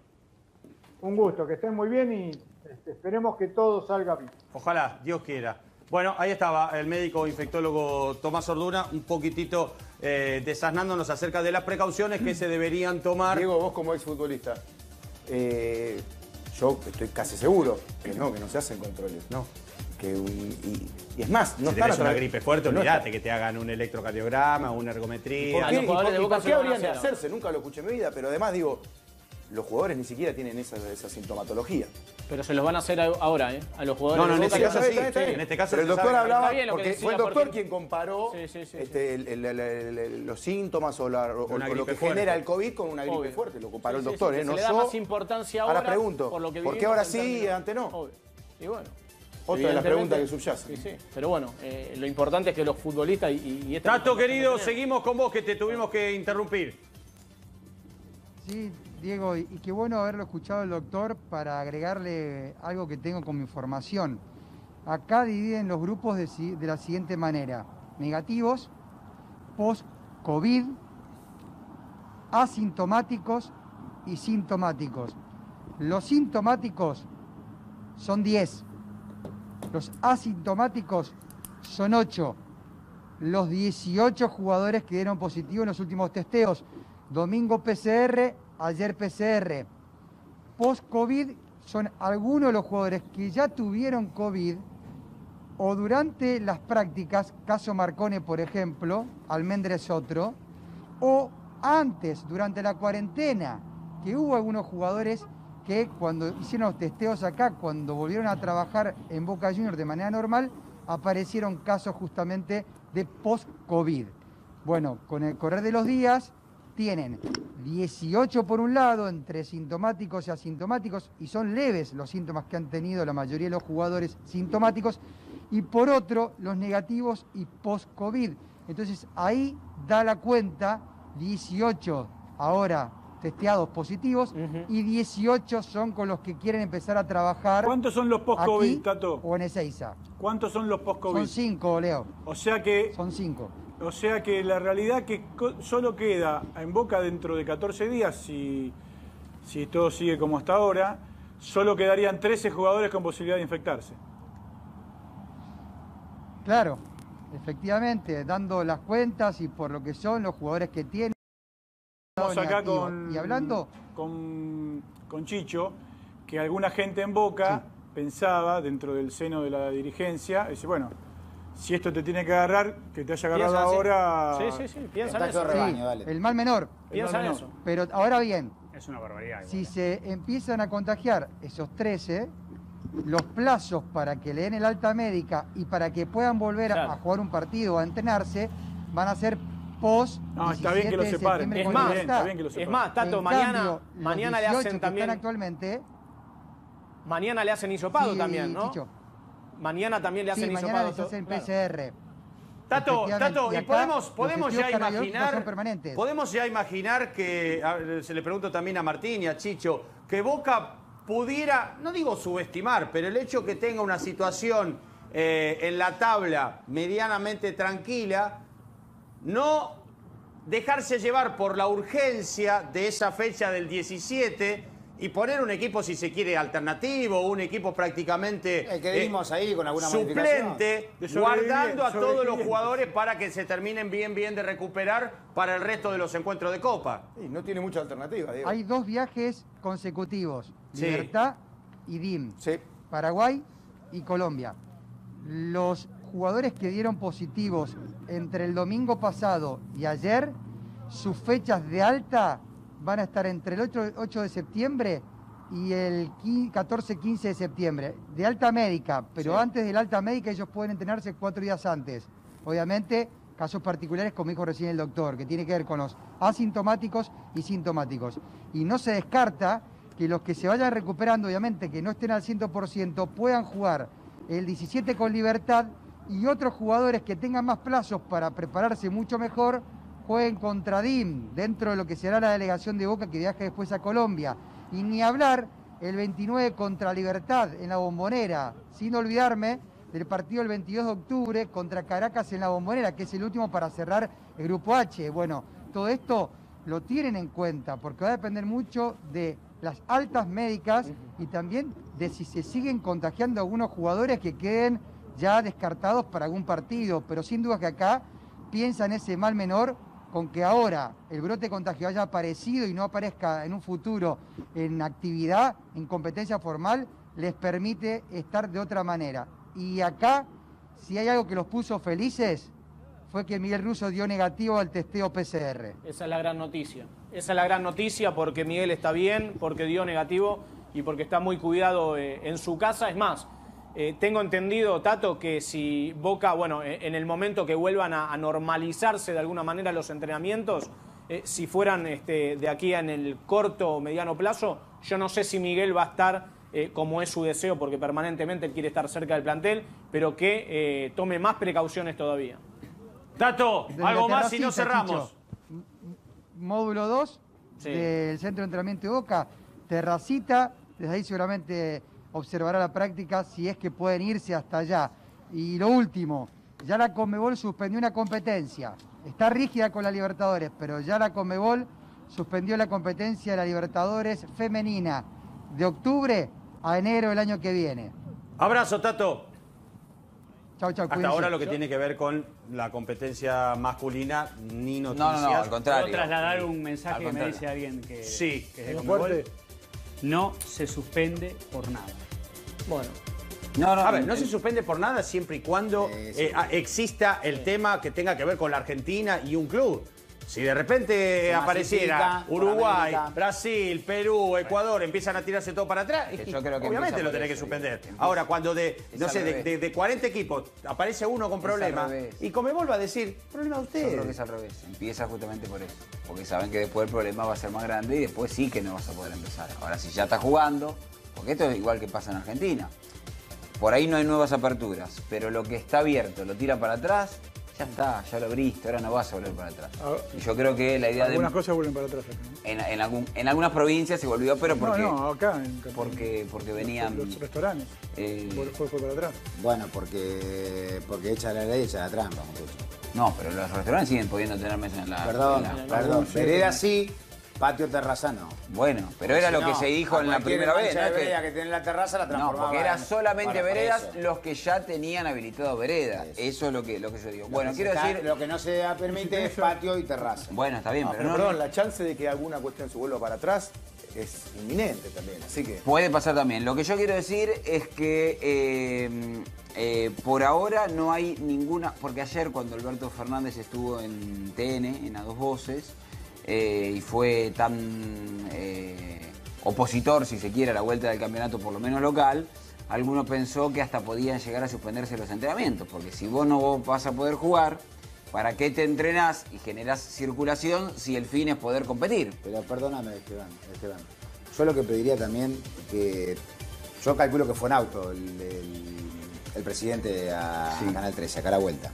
Un gusto, que estén muy bien y este, esperemos que todo salga bien. Ojalá, Dios quiera. Bueno, ahí estaba el médico infectólogo Tomás Orduna, un poquitito eh, desasnándonos acerca de las precauciones que se deberían tomar. Diego, vos como exfutbolista, eh, yo estoy casi seguro que no, que no se hacen controles. No. que un, y, y es más, no si están tenés una atra- gripe fuerte, no olvídate está- que te hagan un electrocardiograma, una ergometría. ¿Por qué, y por- y por qué habrían de hacer? hacerse? Nunca lo escuché en mi vida, pero además digo, los jugadores ni siquiera tienen esa, esa sintomatología. Pero se los van a hacer a- ahora, ¿eh? A los jugadores. No, no, en de este Boca. caso sí, Está bien, está sí, bien. en este caso Pero el se doctor sabe. hablaba, Está bien lo que porque decía, fue el doctor porque- quien comparó Sí, sí, sí, este, el- el- el- el- el- los síntomas o, la- o- Una o lo gripe que fuerte. genera el COVID con una gripe Obvio. fuerte. Lo comparó Sí, el sí, doctor, sí, ¿eh? que No se le da yo. más importancia ahora. Ahora pregunto, por, lo que ¿por qué vivimos ahora en sí y términos- antes no? Obvio. Y bueno. Otra de las evidentemente- preguntas que subyacen. Sí, sí. Pero bueno, eh, lo importante es que los futbolistas y, y esta Tato, información querido, que tenemos- seguimos con vos que te tuvimos que interrumpir. Sí, Diego, y y qué bueno haberlo escuchado el doctor para agregarle algo que tengo como información. Acá dividen los grupos de, si- de la siguiente manera: negativos, post-COVID, asintomáticos y sintomáticos. Los sintomáticos son diez, los asintomáticos son ocho. Los dieciocho jugadores que dieron positivo en los últimos testeos. Domingo P C R, ayer P C R. Post-COVID son algunos de los jugadores que ya tuvieron COVID o durante las prácticas, caso Marcone por ejemplo, Almendres otro, o antes, durante la cuarentena, que hubo algunos jugadores que cuando hicieron los testeos acá, cuando volvieron a trabajar en Boca Juniors de manera normal, aparecieron casos justamente de post-COVID. Bueno, con el correr de los días tienen dieciocho por un lado, entre sintomáticos y asintomáticos, y son leves los síntomas que han tenido la mayoría de los jugadores sintomáticos, y por otro, los negativos y post-COVID. Entonces ahí da la cuenta, dieciocho ahora testeados positivos, uh-huh. y dieciocho son con los que quieren empezar a trabajar. ¿Cuántos son los post-COVID, Tato? O en Ezeiza. ¿Cuántos son los post-COVID? Son cinco, Leo. O sea que... Son cinco. O sea que la realidad que solo queda en Boca dentro de catorce días, si, si todo sigue como hasta ahora, solo quedarían trece jugadores con posibilidad de infectarse. Claro, efectivamente, dando las cuentas y por lo que son los jugadores que tienen. Estamos acá con, y hablando con, con Chicho, que alguna gente en Boca sí. pensaba, dentro del seno de la dirigencia, dice, bueno, si esto te tiene que agarrar, que te haya agarrado ahora... Sí, sí, sí, piensa en eso. eso. Rebaño, sí, dale. El mal menor. Piensa en eso. Pero ahora bien, es una barbaridad. Si igual. se empiezan a contagiar esos trece, los plazos para que le den el alta médica y para que puedan volver claro. a jugar un partido o a entrenarse, van a ser post no, está bien que lo separen. Es más, bien, está bien que lo separen. Es más, Tato, en mañana, cambio, mañana le hacen también... actualmente... Mañana le hacen hisopado sí, también, ¿no? Chicho. Mañana también le hacen sí, hisopado. Mañana les hacen P C R. Tato, Tato, y, y podemos, podemos ya imaginar, permanentes. podemos ya imaginar que, a, se le pregunto también a Martín y a Chicho, que Boca pudiera, no digo subestimar, pero el hecho que tenga una situación eh, en la tabla medianamente tranquila, no dejarse llevar por la urgencia de esa fecha del diecisiete y poner un equipo, si se quiere, alternativo, un equipo prácticamente el que vimos eh, ahí con alguna suplente, guardando a todos los jugadores para que se terminen bien, bien de recuperar para el resto de los encuentros de Copa. Sí, no tiene mucha alternativa, Diego. Hay dos viajes consecutivos, sí. Libertad y D I M, sí. Paraguay y Colombia. Los jugadores que dieron positivos entre el domingo pasado y ayer, sus fechas de alta van a estar entre el ocho de septiembre y el catorce quince de septiembre. De alta médica, pero sí. antes del alta médica ellos pueden entrenarse cuatro días antes. Obviamente, casos particulares, como dijo recién el doctor, que tiene que ver con los asintomáticos y sintomáticos. Y no se descarta que los que se vayan recuperando, obviamente, que no estén al cien por ciento, puedan jugar el diecisiete con Libertad y otros jugadores que tengan más plazos para prepararse mucho mejor, jueguen contra D I M, dentro de lo que será la delegación de Boca que viaja después a Colombia. Y ni hablar el veintinueve contra Libertad en la Bombonera, sin olvidarme del partido el veintidós de octubre contra Caracas en la Bombonera, que es el último para cerrar el Grupo H. Bueno, todo esto lo tienen en cuenta, porque va a depender mucho de las altas médicas y también de si se siguen contagiando algunos jugadores que queden ya descartados para algún partido. Pero sin duda que acá piensa en ese mal menor, con que ahora el brote de contagio haya aparecido y no aparezca en un futuro en actividad, en competencia formal, les permite estar de otra manera. Y acá, si hay algo que los puso felices, fue que Miguel Russo dio negativo al testeo P C R. Esa es la gran noticia. Esa es la gran noticia porque Miguel está bien, porque dio negativo y porque está muy cuidado eh, en su casa. Es más, eh, tengo entendido, Tato, que si Boca, bueno, eh, en el momento que vuelvan a, a normalizarse de alguna manera los entrenamientos, eh, si fueran este, de aquí en el corto o mediano plazo, yo no sé si Miguel va a estar eh, como es su deseo, porque permanentemente él quiere estar cerca del plantel, pero que eh, tome más precauciones todavía. Tato, Desde algo la más y no terracita, cerramos. Chicho. Módulo dos Sí. del Centro de Entrenamiento de Boca, terracita, desde ahí seguramente observará la práctica si es que pueden irse hasta allá. Y lo último, ya la Conmebol suspendió una competencia, está rígida con la Libertadores, pero ya la Conmebol suspendió la competencia de la Libertadores femenina de octubre a enero del año que viene. Abrazo, Tato. Chau, chau, Hasta cuídense. ahora lo que tiene que ver con la competencia masculina, ni noticias. No, no, no, al contrario. Puedo trasladar un mensaje Al que me contrario. dice alguien que, Sí. que es de Muy Conmebol. fuerte. No se suspende por nada. Bueno. No, no, A ver, no el- se suspende por nada siempre y cuando eh, ah, exista el tema que tenga que ver con la Argentina y un club. Si de repente Se apareciera masifica por Uruguay, América. Brasil, Perú, Ecuador, empiezan a tirarse todo para atrás, Que y yo creo que obviamente empieza lo por tenés que eso, suspender. empieza- Ahora, cuando de, es no al sé, de, revés. de- de cuarenta equipos aparece uno con Es al problemas, revés. y Conmebol va a decir, problema de Yo creo que ustedes. es al revés. Empieza justamente por eso. Porque saben que después el problema va a ser más grande y después sí que no vas a poder empezar. Ahora, si ya estás jugando, porque esto es igual que pasa en Argentina. Por ahí no hay nuevas aperturas, pero lo que está abierto lo tira para atrás, ya está, ya lo abriste, ahora no vas a volver para atrás. Ah, Y yo creo que la idea de... Algunas cosas vuelven para atrás acá, ¿no? En, en algún- en algunas provincias se volvió, pero porque, No, no, acá en porque, porque venían... los restaurantes. eh, Fue, fue para atrás. Bueno, porque, porque echa la ley, echa la trampa, muchacho. no, pero los restaurantes siguen pudiendo tener mesas en la... Perdón, en la- perdón. sí, Vereda sí. sí, patio terraza no. Bueno, pero era Si lo no, que se dijo a en la cualquier primera vez, mancha ¿no? de Es que- vereda que tiene la terraza la No, transformaba porque era en- solamente Bueno, por veredas eso. los que ya tenían habilitado vereda. Eso. Eso es lo que, lo que yo digo. Lo Bueno, que quiero se está- decir... Lo que no se permite es patio y terraza. Bueno, está bien, No, pero pero no, perdón, no- la chance de que alguna cuestión se vuelva para atrás es inminente también, así que... puede pasar también. Lo que yo quiero decir es que eh, eh, por ahora no hay ninguna... Porque ayer cuando Alberto Fernández estuvo en T N, en A Dos Voces, eh, y fue tan eh, opositor, si se quiere, a la vuelta del campeonato, por lo menos local, alguno pensó que hasta podían llegar a suspenderse los entrenamientos, porque si vos no vas a poder jugar, ¿para qué te entrenás y generás circulación si el fin es poder competir? Pero perdóname, Esteban, Esteban. Yo lo que pediría también que... Yo calculo que fue en auto el, el- el presidente a, Sí. a Canal trece, acá a la vuelta.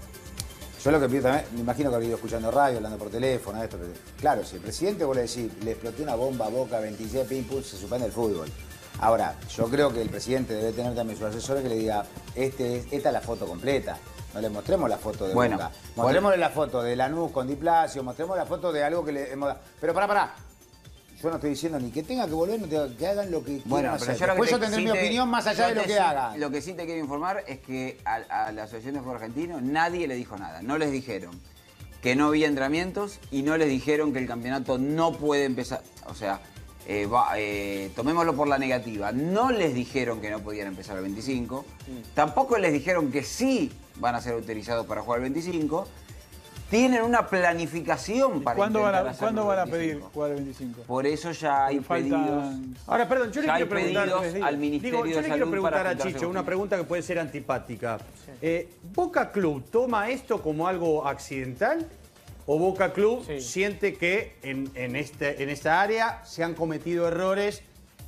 Yo lo que pido también, me imagino que habrá ido escuchando radio, hablando por teléfono, esto. Pero, claro, si el presidente vuelve a decir, le explotó una bomba a Boca, veintiséis pim, pum, se suspende el fútbol. Ahora, yo creo que el presidente debe tener también su asesor que le diga, este, es- esta es la foto completa. No le mostremos la foto de Bueno, Boca. Mostrémosle la foto de Lanús con Di Placio, mostremos la foto de algo que le hemos dado. Pero pará, pará. Yo no estoy diciendo ni que tenga que volver, ni que que hagan lo que quieran Bueno, pero hacer. yo lo que Después te- yo tendré sí mi te- opinión más allá yo de lo te que sí- hagan. Lo que sí te quiero informar es que a, a la Asociación de Fútbol Argentino nadie le dijo nada. No les dijeron que no había entrenamientos y no les dijeron que el campeonato no puede empezar. O sea, eh, va- eh, tomémoslo por la negativa. No les dijeron que no podían empezar el veinticinco. Tampoco les dijeron que sí van a ser autorizados para jugar el veinticinco. Tienen una planificación para ¿Cuándo van intentar a, hacerlo ¿cuándo el van a veinticinco. pedir jugar el veinticinco? Por eso ya hay Porque pedidos. faltan- Ahora, perdón, yo le Ya hay quiero preguntar pedidos al Ministerio Digo, yo de le quiero Salud preguntar para a juntarse Chicho con una ellos. pregunta que puede ser antipática. Eh, ¿Boca Club toma esto como algo accidental? ¿O Boca Club Sí. siente que en, en, este, en esta área se han cometido errores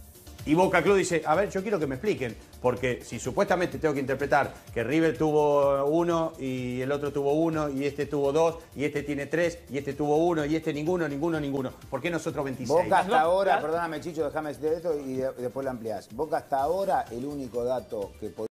y Boca Club dice, a ver, yo quiero que me expliquen? Porque si supuestamente tengo que interpretar que River tuvo uno y el otro tuvo uno y este tuvo dos y este tiene tres y este tuvo uno y este ninguno, ninguno, ninguno. ¿Por qué nosotros veintiséis? Boca hasta Las dos- ahora, las- perdóname Chicho, déjame decir esto y, de- y después lo ampliás. Boca hasta ahora, el único dato que podía